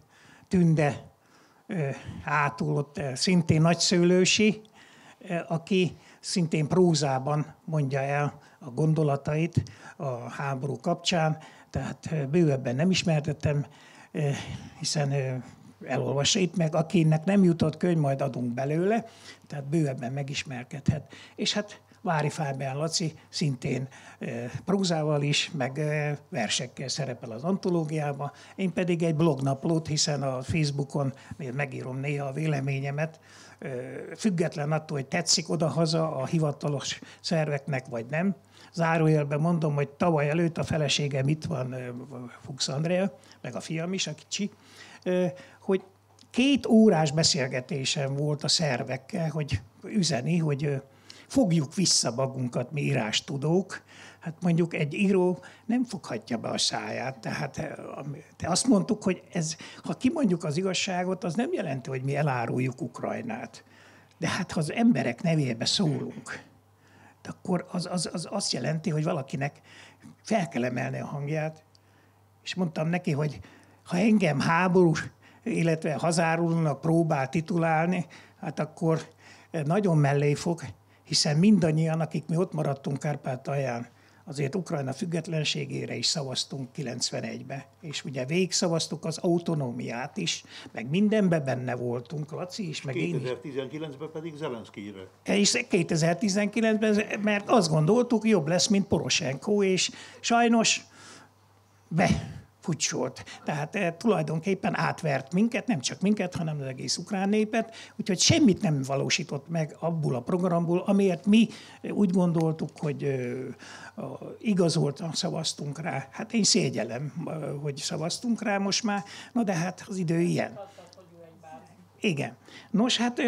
Tünde hátul ott szintén nagyszőlősi, aki szintén prózában mondja el a gondolatait a háború kapcsán, tehát bővebben nem ismertettem, hiszen elolvassa itt meg, akinek nem jutott könyv, majd adunk belőle, tehát bővebben megismerkedhet. És hát Vári Fábián Laci szintén prózával is, meg versekkel szerepel az antológiában. Én pedig egy blognaplót, hiszen a Facebookon megírom néha a véleményemet, független attól, hogy tetszik odahaza a hivatalos szerveknek, vagy nem. Zárójelben mondom, hogy tavaly előtt a feleségem itt van, Fuchs Andrea, meg a fiam is, a kicsi, hogy 2 órás beszélgetésem volt a szervekkel, hogy üzeni, hogy fogjuk vissza magunkat, mi írástudók. Hát mondjuk egy író nem foghatja be a sáját. Tehát azt mondtuk, hogy ha kimondjuk az igazságot, az nem jelenti, hogy mi eláruljuk Ukrajnát. De hát ha az emberek nevébe szólunk, akkor az azt jelenti, hogy valakinek fel kell emelni a hangját. És mondtam neki, hogy ha engem háborús, illetve hazárulónak próbál titulálni, hát akkor nagyon mellé fog, hiszen mindannyian, akik mi ott maradtunk Kárpátalján, azért Ukrajna függetlenségére is szavaztunk 91-be. És ugye végigszavaztuk az autonómiát is, meg mindenben benne voltunk, Laci is, meg én is. 2019-ben pedig Zelenszkijre. És 2019-ben, mert azt gondoltuk, jobb lesz, mint Poroshenko, és sajnos futsolt. Tehát tulajdonképpen átvert minket, nem csak minket, hanem az egész ukrán népet, úgyhogy semmit nem valósított meg abból a programból, amiért mi úgy gondoltuk, hogy igazoltan szavaztunk rá. Hát én szégyellem, hogy szavaztunk rá most már, na de hát az idő ilyen. Igen. Nos, hát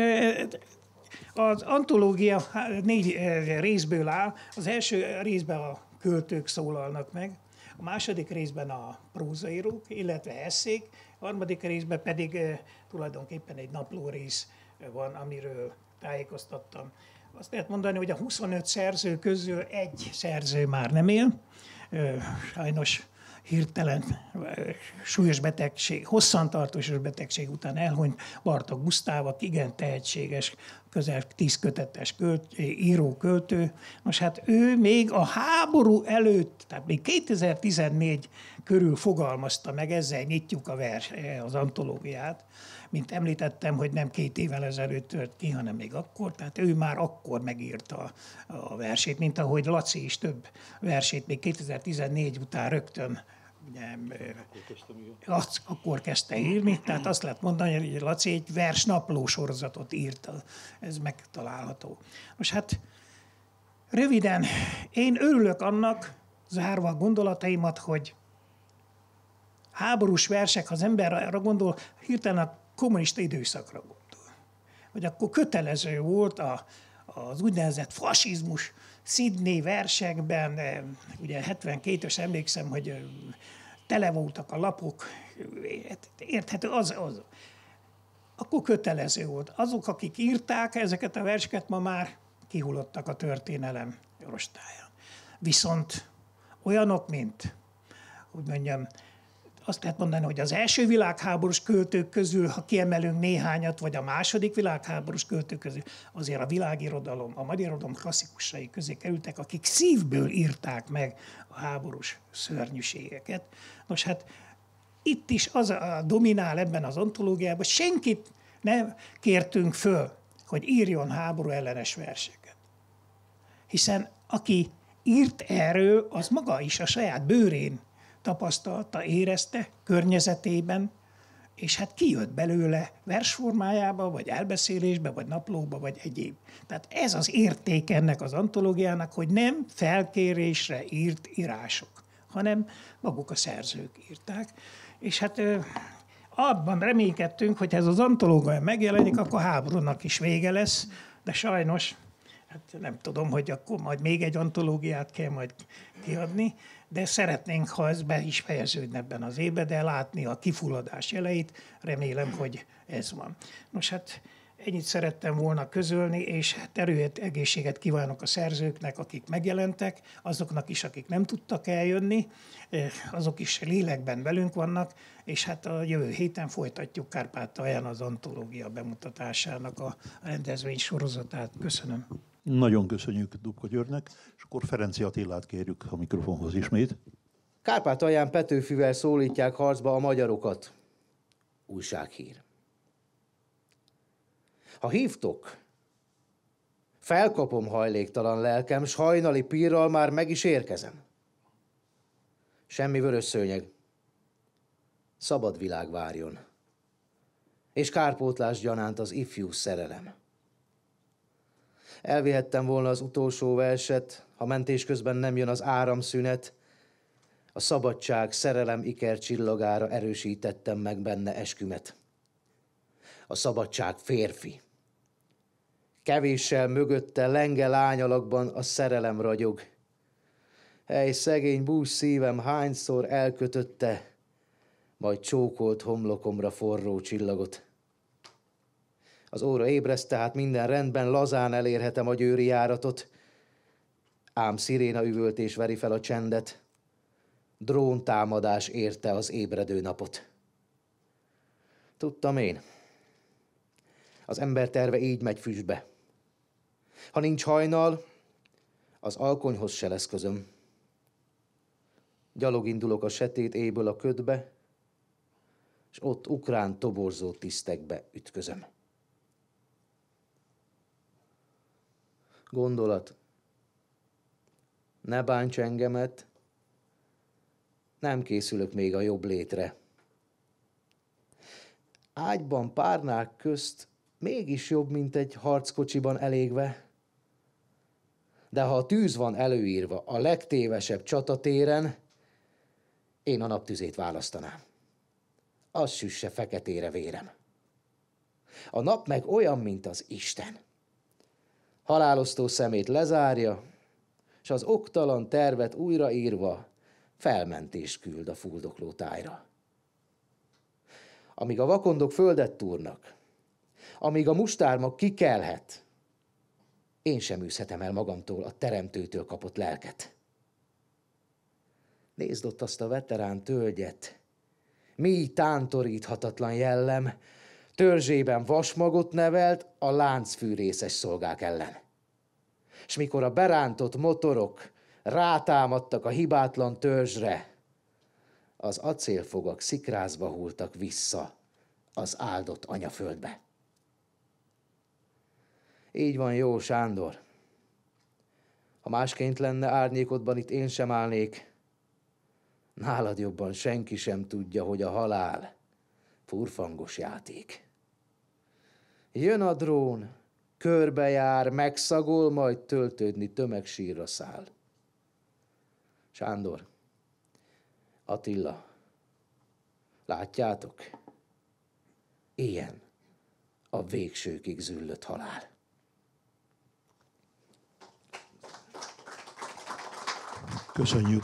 az antológia 4 részből áll. Az első részben a költők szólalnak meg, a második részben a prózaírók, illetve esszék, a harmadik részben pedig tulajdonképpen egy napló rész van, amiről tájékoztattam. Azt lehet mondani, hogy a 25 szerző közül egy szerző már nem él, sajnos hirtelen súlyos betegség, hosszantartó betegség után elhunyt Bartók Gusztáv, aki igen tehetséges, közel 10 kötetes író-költő. Most hát ő még a háború előtt, tehát még 2014 körül fogalmazta meg, ezzel nyitjuk az antológiát. Mint említettem, hogy nem 2 évvel ezelőtt tört ki, hanem még akkor, tehát ő már akkor megírta a versét, mint ahogy Laci is több versét még 2014 után rögtön akkor kezdte írni, tehát azt lehet mondani, hogy Laci egy versnapló sorozatot írt, ez megtalálható. Most hát röviden, én örülök annak, zárva a gondolataimat, hogy háborús versek, ha az ember arra gondol, hirtelen a kommunista időszakra gondol. Hogy akkor kötelező volt az úgynevezett fasizmus Sydney versekben, ugye 72-ös emlékszem, hogy tele voltak a lapok, érthető, az. Akkor kötelező volt. Azok, akik írták ezeket a verseket, ma már kihullottak a történelem rostáján. Viszont olyanok, mint, hogy mondjam, azt lehet mondani, hogy az első világháborús költők közül, ha kiemelünk néhányat, vagy a második világháborús költők közül, azért a világirodalom, a magyar irodalom klasszikusai közé kerültek, akik szívből írták meg a háborús szörnyűségeket. Nos hát itt is az a dominál ebben az antológiában, senkit nem kértünk föl, hogy írjon háború ellenes verseket. Hiszen aki írt erről, az maga is a saját bőrén tapasztalta, érezte környezetében, és hát kijött belőle versformájába, vagy elbeszélésbe, vagy naplóba, vagy egyéb. Tehát ez az érték ennek az antológiának, hogy nem felkérésre írt írások, hanem maguk a szerzők írták. És hát abban reménykedtünk, hogy ez az antológia megjelenik, akkor háborúnak is vége lesz, de sajnos, hát nem tudom, hogy akkor majd még egy antológiát kell majd kiadni, de szeretnénk, ha ez be is fejeződne ebben az évben, de látni a kifulladás jeleit, remélem, hogy ez van. Nos, hát ennyit szerettem volna közölni, és hát erőt, egészséget kívánok a szerzőknek, akik megjelentek, azoknak is, akik nem tudtak eljönni, azok is lélekben velünk vannak, és hát a jövő héten folytatjuk Kárpátalján az antológia bemutatásának a rendezvény sorozatát. Köszönöm. Nagyon köszönjük Dubko Györgynek, és akkor Ferenci Attilát kérjük a mikrofonhoz ismét. Kárpátalján Petőfivel szólítják harcba a magyarokat. Újsághír. Ha hívtok, felkapom hajléktalan lelkem, s hajnali pírral már meg is érkezem. Semmi vörös szőnyeg. Szabad világ várjon. És kárpótlás gyanánt az ifjú szerelem. Elvihettem volna az utolsó verset, ha mentés közben nem jön az áramszünet. A szabadság szerelem iker csillagára erősítettem meg benne eskümet. A szabadság férfi. Kevéssel mögötte lenge lányalakban a szerelem ragyog. Ej, szegény bús szívem hányszor elkötötte, majd csókolt homlokomra forró csillagot. Az óra ébreszt, tehát minden rendben, lazán elérhetem a győri járatot. Ám sziréna üvöltés veri fel a csendet. Dróntámadás érte az ébredő napot. Tudtam én. Az ember terve így megy füstbe. Ha nincs hajnal, az alkonyhoz se lesz közöm. Gyalog indulok a setét éjből a ködbe, és ott ukrán toborzó tisztekbe ütközöm. Gondolat. Ne bánts engemet, nem készülök még a jobb létre. Ágyban párnák közt mégis jobb, mint egy harckocsiban elégve. De ha a tűz van előírva a legtévesebb csatatéren, én a naptüzét választanám. Az süsse feketére vérem. A nap meg olyan, mint az Isten. Halálosztó szemét lezárja, s az oktalan tervet újraírva felmentést küld a fuldokló tájra. Amíg a vakondok földet túrnak, amíg a mustármag kikelhet, én sem űzhetem el magamtól a teremtőtől kapott lelket. Nézd ott azt a veterán tölgyet, mély tántoríthatatlan jellem, törzsében vasmagot nevelt a láncfűrészes szolgák ellen. S mikor a berántott motorok rátámadtak a hibátlan törzsre, az acélfogak szikrázva hulltak vissza az áldott anyaföldbe. Így van jó, Sándor. Ha másként lenne árnyékodban, itt én sem állnék. Nálad jobban senki sem tudja, hogy a halál furfangos játék. Jön a drón, körbejár, megszagol, majd töltődni tömegsírra száll. Sándor, Attila, látjátok? Ilyen a végsőkig züllött halál. Köszönjük.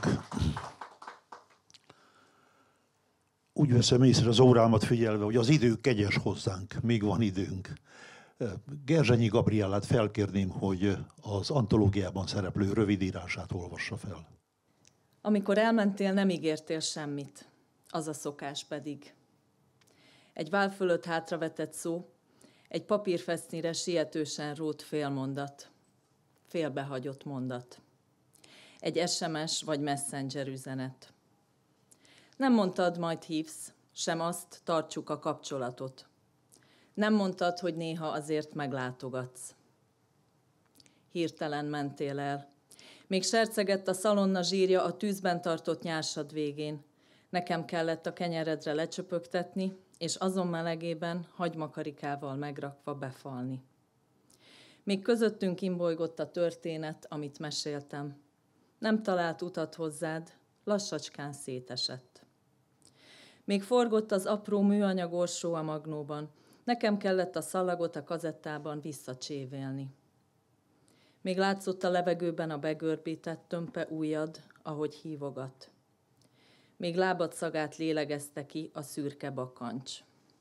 Úgy veszem észre az órámat figyelve, hogy az idő kegyes hozzánk, még van időnk. Gerzsenyi Gabriellát felkérném, hogy az antológiában szereplő rövidírását olvassa fel. Amikor elmentél, nem ígértél semmit, az a szokás pedig. Egy vál fölött hátravetett szó, egy papírfesznyire sietősen rót félmondat, félbehagyott mondat. Egy SMS vagy messenger üzenet. Nem mondtad, majd hívsz, sem azt, tartsuk a kapcsolatot. Nem mondtad, hogy néha azért meglátogatsz. Hirtelen mentél el. Még sercegett a szalonna zsírja a tűzben tartott nyársad végén. Nekem kellett a kenyeredre lecsöpögtetni, és azon melegében hagymakarikával megrakva befalni. Még közöttünk imbolygott a történet, amit meséltem. Nem talált utat hozzád, lassacskán szétesett. Még forgott az apró műanyag orsó a magnóban, nekem kellett a szalagot a kazettában visszacsévélni. Még látszott a levegőben a begörbített tömpe ujjad, ahogy hívogat. Még lábad szagát lélegezte ki a szürke bakancs.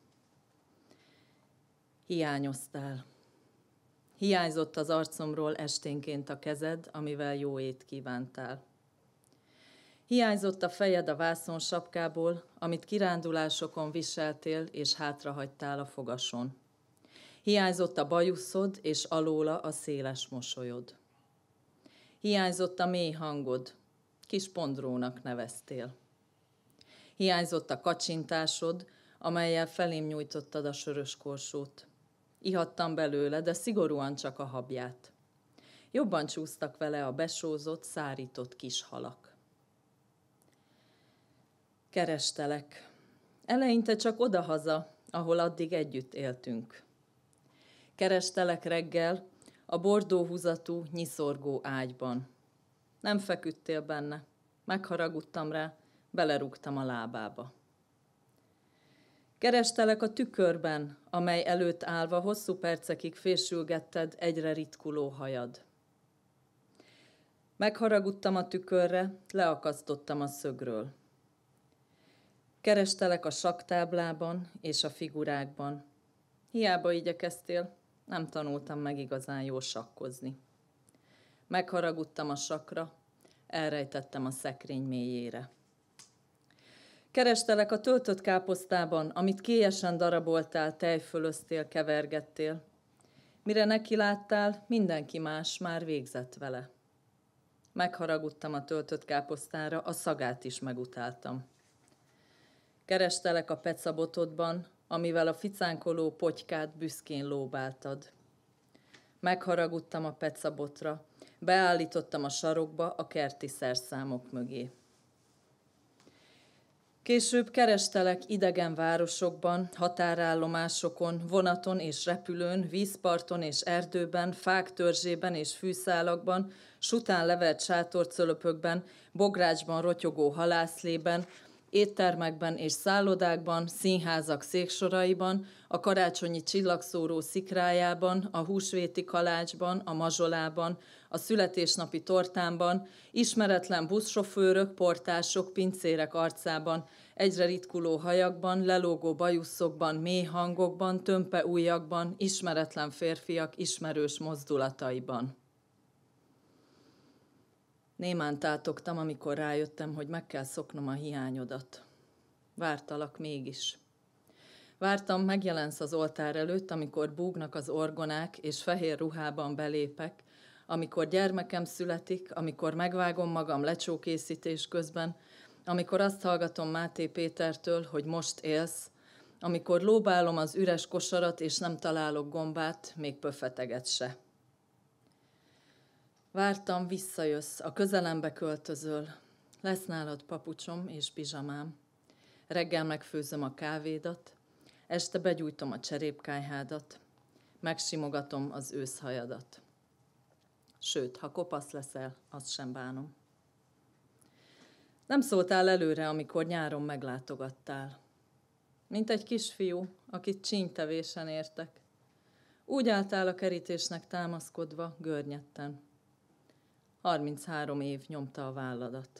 Hiányoztál. Hiányzott az arcomról esténként a kezed, amivel jó ét kívántál. Hiányzott a fejed a vászon sapkából, amit kirándulásokon viseltél és hátrahagytál a fogason. Hiányzott a bajuszod, és alóla a széles mosolyod. Hiányzott a mély hangod, kis pondrónak neveztél. Hiányzott a kacsintásod, amellyel felém nyújtottad a sörös korsót. Ihattam belőle, de szigorúan csak a habját. Jobban csúsztak vele a besózott, szárított kis halak. Kerestelek. Eleinte csak odahaza, ahol addig együtt éltünk. Kerestelek reggel a bordóhúzatú, nyiszorgó ágyban. Nem feküdtél benne. Megharagudtam rá, belerúgtam a lábába. Kerestelek a tükörben, amely előtt állva hosszú percekig fésülgetted egyre ritkuló hajad. Megharagudtam a tükörre, leakasztottam a szögről. Kerestelek a sakktáblában és a figurákban. Hiába igyekeztél, nem tanultam meg igazán jól sakkozni. Megharagudtam a sakkra, elrejtettem a szekrény mélyére. Kerestelek a töltött káposztában, amit kélyesen daraboltál, tejfölöztél, kevergettél. Mire nekiláttál, mindenki más már végzett vele. Megharagudtam a töltött káposztára, a szagát is megutáltam. Kerestelek a pecabotodban, amivel a ficánkoló potykát büszkén lóbáltad. Megharagudtam a pecabotra, beállítottam a sarokba a kerti szerszámok mögé. Később kerestelek idegen városokban, határállomásokon, vonaton és repülőn, vízparton és erdőben, fák törzsében és fűszálakban, sután levert sátorcölöpökben, bográcsban rotyogó halászlében, éttermekben és szállodákban, színházak széksoraiban, a karácsonyi csillagszóró szikrájában, a húsvéti kalácsban, a mazsolában, a születésnapi tortámban, ismeretlen buszsofőrök, portások, pincérek arcában, egyre ritkuló hajakban, lelógó bajuszokban, mély hangokban, tömpe ujjakban, ismeretlen férfiak ismerős mozdulataiban. Némán tátogtam, amikor rájöttem, hogy meg kell szoknom a hiányodat. Vártalak mégis. Vártam, megjelensz az oltár előtt, amikor búgnak az orgonák, és fehér ruhában belépek, amikor gyermekem születik, amikor megvágom magam lecsókészítés közben, amikor azt hallgatom Máté Pétertől, hogy most élsz, amikor lóbálom az üres kosarat, és nem találok gombát, még pöfeteget se. Vártam, visszajössz, a közelembe költözöl. Lesz nálad papucsom és pizsamám. Reggel megfőzöm a kávédat, este begyújtom a cserépkályhádat, megsimogatom az őszhajadat. Sőt, ha kopasz leszel, azt sem bánom. Nem szóltál előre, amikor nyáron meglátogattál. Mint egy kisfiú, akit csínytevésen értek. Úgy álltál a kerítésnek támaszkodva, görnyetten. 33 év nyomta a válladat.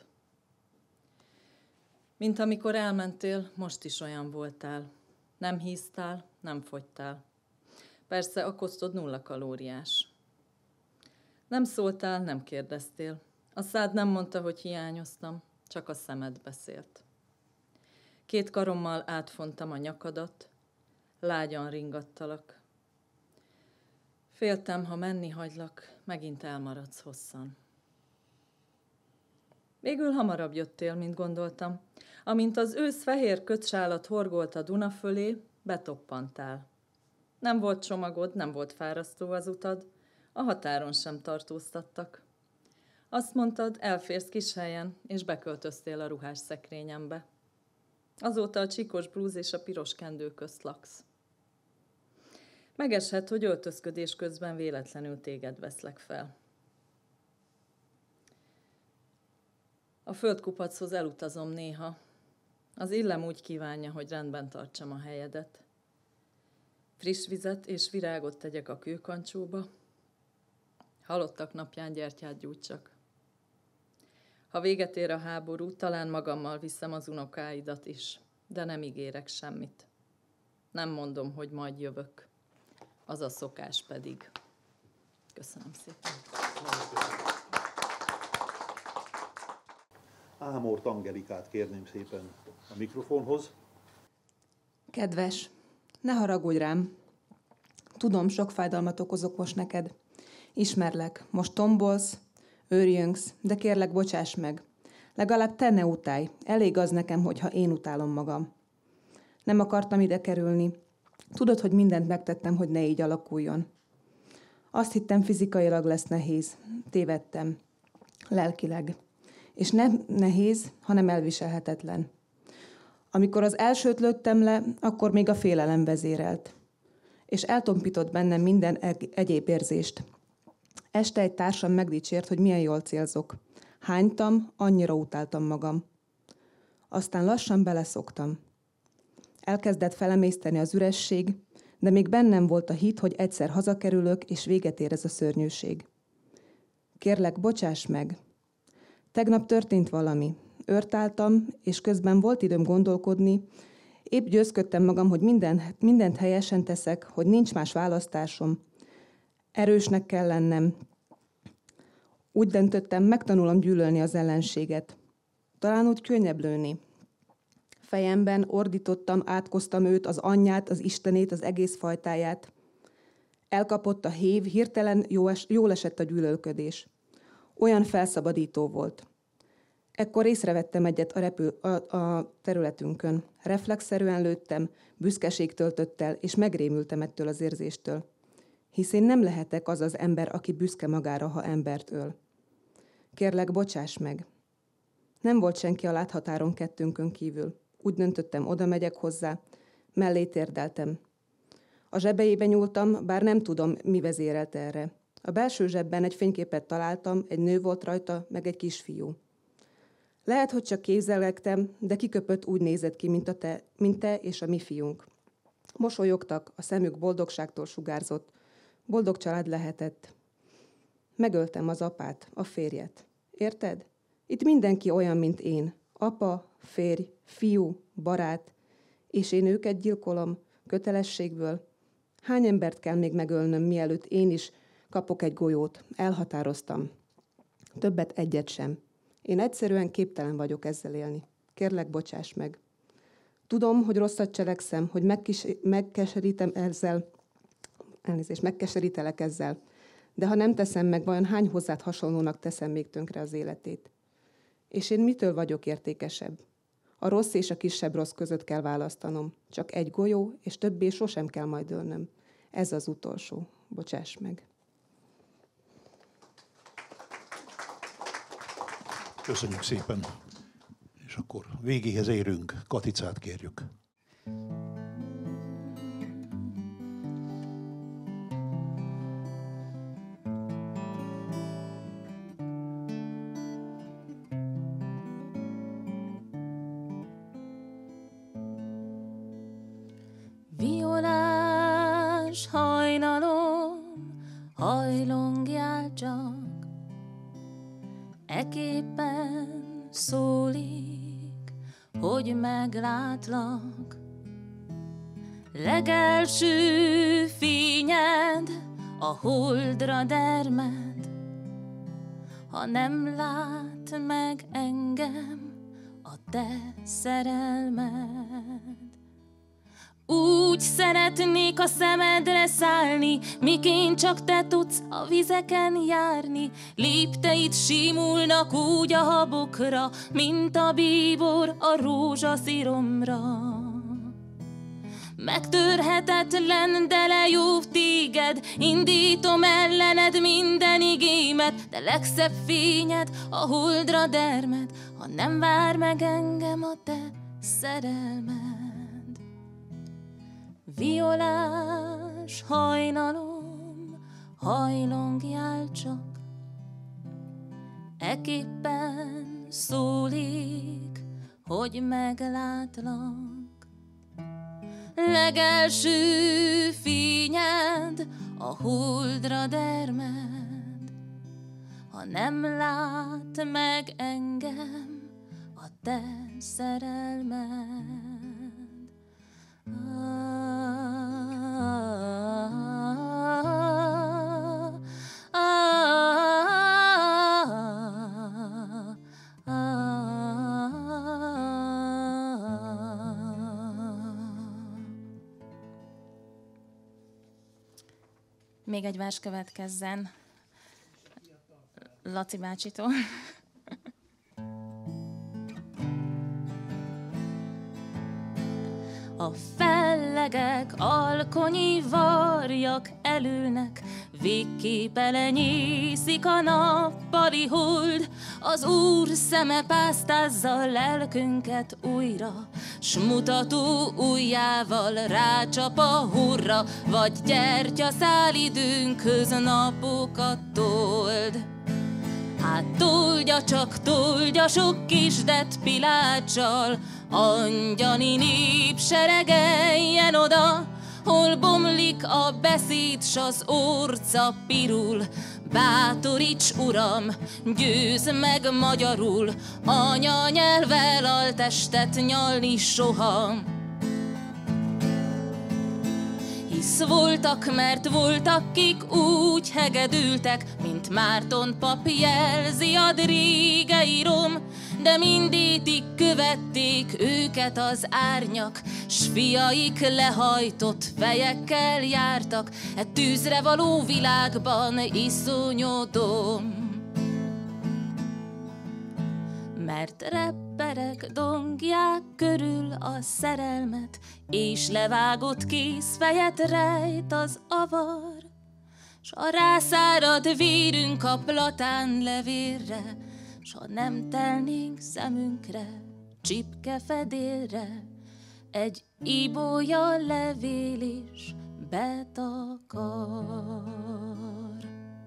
Mint amikor elmentél, most is olyan voltál. Nem híztál, nem fogytál. Persze a kosztod 0 kalóriás. Nem szóltál, nem kérdeztél. A szád nem mondta, hogy hiányoztam, csak a szemed beszélt. 2 karommal átfontam a nyakadat, lágyan ringattalak. Féltem, ha menni hagylak, megint elmaradsz hosszan. Végül hamarabb jöttél, mint gondoltam. Amint az ősz fehér kötsálat horgolt a Duna fölé, betoppantál. Nem volt csomagod, nem volt fárasztó az utad, a határon sem tartóztattak. Azt mondtad, elférsz Kishelyen, és beköltöztél a ruhás szekrényembe. Azóta a csíkos blúz és a piros kendő közt laksz. Megeshet, hogy öltözködés közben véletlenül téged veszlek fel. A földkupachoz elutazom néha. Az illem úgy kívánja, hogy rendben tartsam a helyedet. Friss vizet és virágot tegyek a kőkancsóba. Halottak napján gyertyát gyújtsak. Ha véget ér a háború, talán magammal viszem az unokáidat is, de nem ígérek semmit. Nem mondom, hogy majd jövök. Az a szokás pedig. Köszönöm szépen. Ámort Angelikát kérném szépen a mikrofonhoz. Kedves, ne haragudj rám. Tudom, sok fájdalmat okozok most neked. Ismerlek, most tombolsz, őrjöngsz, de kérlek, bocsáss meg. Legalább te ne utálj. Elég az nekem, hogyha én utálom magam. Nem akartam ide kerülni. Tudod, hogy mindent megtettem, hogy ne így alakuljon. Azt hittem, fizikailag lesz nehéz. Tévedtem. Lelkileg. És nem nehéz, hanem elviselhetetlen. Amikor az elsőt lőttem le, akkor még a félelem vezérelt. És eltompított bennem minden egyéb érzést. Este egy társam megdicsért, hogy milyen jól célzok. Hánytam, annyira utáltam magam. Aztán lassan beleszoktam. Elkezdett felemészteni az üresség, de még bennem volt a hit, hogy egyszer hazakerülök, és véget ér ez a szörnyűség. Kérlek, bocsáss meg. Tegnap történt valami. Őrtáltam, és közben volt időm gondolkodni. Épp győzködtem magam, hogy mindent helyesen teszek, hogy nincs más választásom. Erősnek kell lennem. Úgy döntöttem, megtanulom gyűlölni az ellenséget. Talán úgy könnyebb lőni. Fejemben ordítottam, átkoztam őt, az anyját, az Istenét, az egész fajtáját. Elkapott a hév, hirtelen jól esett a gyűlölködés. Olyan felszabadító volt. Ekkor észrevettem egyet a területünkön. Reflexzerűen lőttem, büszkeség töltött el, és megrémültem ettől az érzéstől. Hisz én nem lehetek az az ember, aki büszke magára, ha embert öl. Kérlek, bocsáss meg. Nem volt senki a láthatáron kettőnkön kívül. Úgy döntöttem, oda megyek hozzá, mellé térdeltem. A zsebeibe nyúltam, bár nem tudom, mi vezérelt erre. A belső zsebben egy fényképet találtam, egy nő volt rajta, meg egy kisfiú. Lehet, hogy csak képzelgettem, de kiköpött úgy nézett ki, mint te és a mi fiunk. Mosolyogtak, a szemük boldogságtól sugárzott. Boldog család lehetett. Megöltem az apát, a férjet. Érted? Itt mindenki olyan, mint én. Apa, férj, fiú, barát, és én őket gyilkolom, kötelességből. Hány embert kell még megölnöm, mielőtt én is kapok egy golyót? Elhatároztam. Többet egyet sem. Én egyszerűen képtelen vagyok ezzel élni. Kérlek, bocsáss meg. Tudom, hogy rosszat cselekszem, hogy megkeserítelek ezzel. De ha nem teszem meg, vajon hány hozzád hasonlónak teszem még tönkre az életét? És én mitől vagyok értékesebb? A rossz és a kisebb rossz között kell választanom. Csak egy golyó, és többé sosem kell majd ölnöm. Ez az utolsó. Bocsáss meg. Köszönjük szépen. És akkor végéhez érünk. Katicát kérjük. Violás hajnalom, hajlongjál csak, eképpen szólik, hogy meglátlak. Legelső fényed, a holdra dermed, ha nem lát meg engem a te szerelmed. Úgy szeretnék a szemedre szállni, miként csak te tudsz a vizeken járni. Lépteid simulnak úgy a habokra, mint a bíbor a rózsasziromra. Megtörhetetlen, de lejóv téged, indítom ellened minden igémet, de legszebb fényed a holdra dermed, ha nem vár meg engem a te szerelmed. Violás hajnalom, hajlongjál csak, eképpen szólik, hogy meglátlak. Legelső fényed a holdra dermed, ha nem lát meg engem a te szerelmed. Még egy vers következzen Laci bácsitól. A fellegek, alkonyi varjak elülnek, végképp elenyészik a nappali hold. Az Úr szeme pásztázza lelkünket újra, s mutató ujjával rácsap a hurra, vagy gyertyaszál időnkhöz napokat told. Hát toldja, csak toldja sok kisdet Piláccsal, angyani nép seregeljen oda, hol bomlik a beszéd, s az orca pirul. Bátoríts, Uram, győzd meg magyarul, anyanyelvvel altestet nyalni soha. Hisz voltak, mert voltak, kik úgy hegedültek, mint Márton pap jelzi a régei rom, de mindétig követték őket az árnyak, s fiaik lehajtott fejekkel jártak, e tűzre való világban iszonyodom. Mert repperek dongják körül a szerelmet, és levágott kézfejet rejt az avar, s a rászárad vérünk a platán levérre, s ha nem telnénk szemünkre csipke fedélre, egy ibolya levél is betakar.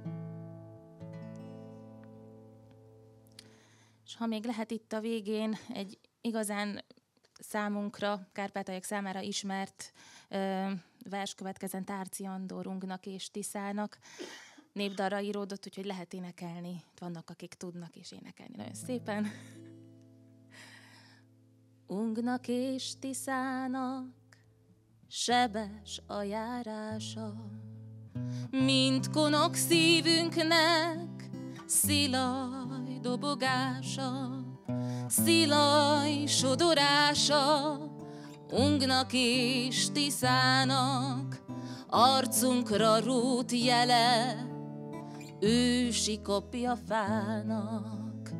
És ha még lehet itt a végén egy igazán számunkra, kárpátaljak számára ismert vers következzen Tárci Andorungnak és Tiszának. Népdalra íródott, úgyhogy lehet énekelni. Itt vannak, akik tudnak és énekelni nagyon szépen. Ungnak és Tiszának sebes a járása, mint konok szívünknek szilaj dobogása, szilaj sodorása. Ungnak és Tiszának arcunkra rót jele, ősi kopja fának.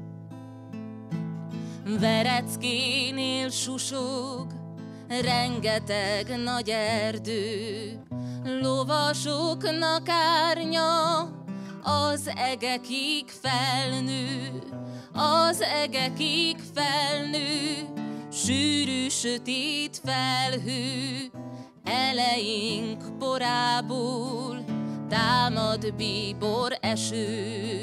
Vereckénél susog rengeteg nagy erdő, lovasoknak árnya az egekig felnő, az egekig felnő, sűrű sötét felhő, eleink porából támad bíbor eső.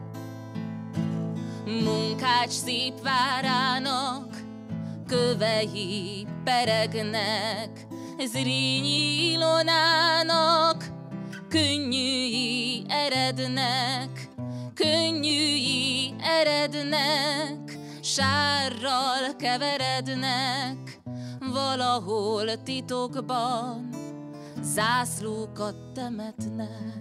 Munkács szép várának kövei peregnek, Zrínyi Ilonának könnyűi erednek, könnyűi erednek, sárral keverednek, valahol titokban zászlókat temetnek.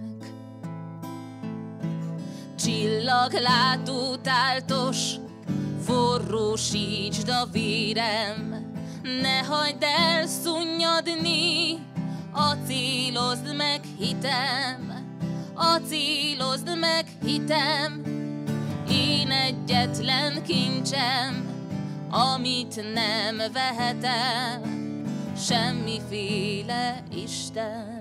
Csillaglátó táltos, forrósítsd a vérem, ne hagyd el szunnyadni, acélozd meg hitem, acélozd meg hitem. Én egyetlen kincsem, amit nem vehetem, semmiféle Isten.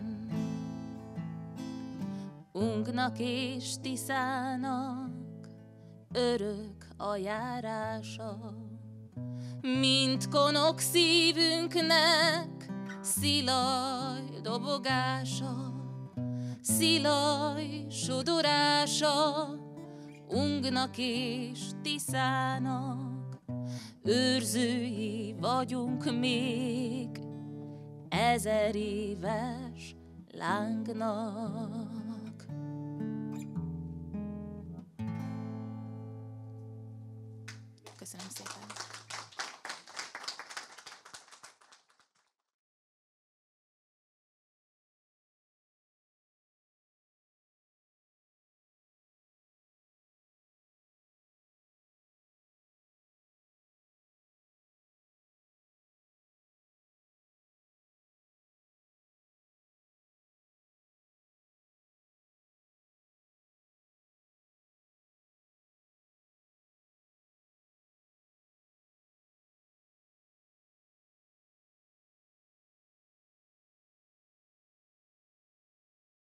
Ungnak és Tiszának örök a járása, mint konok szívünknek szilaj dobogása, szilaj sodorása. Ungnak és Tiszának őrzői vagyunk még 1000 éves lángnak.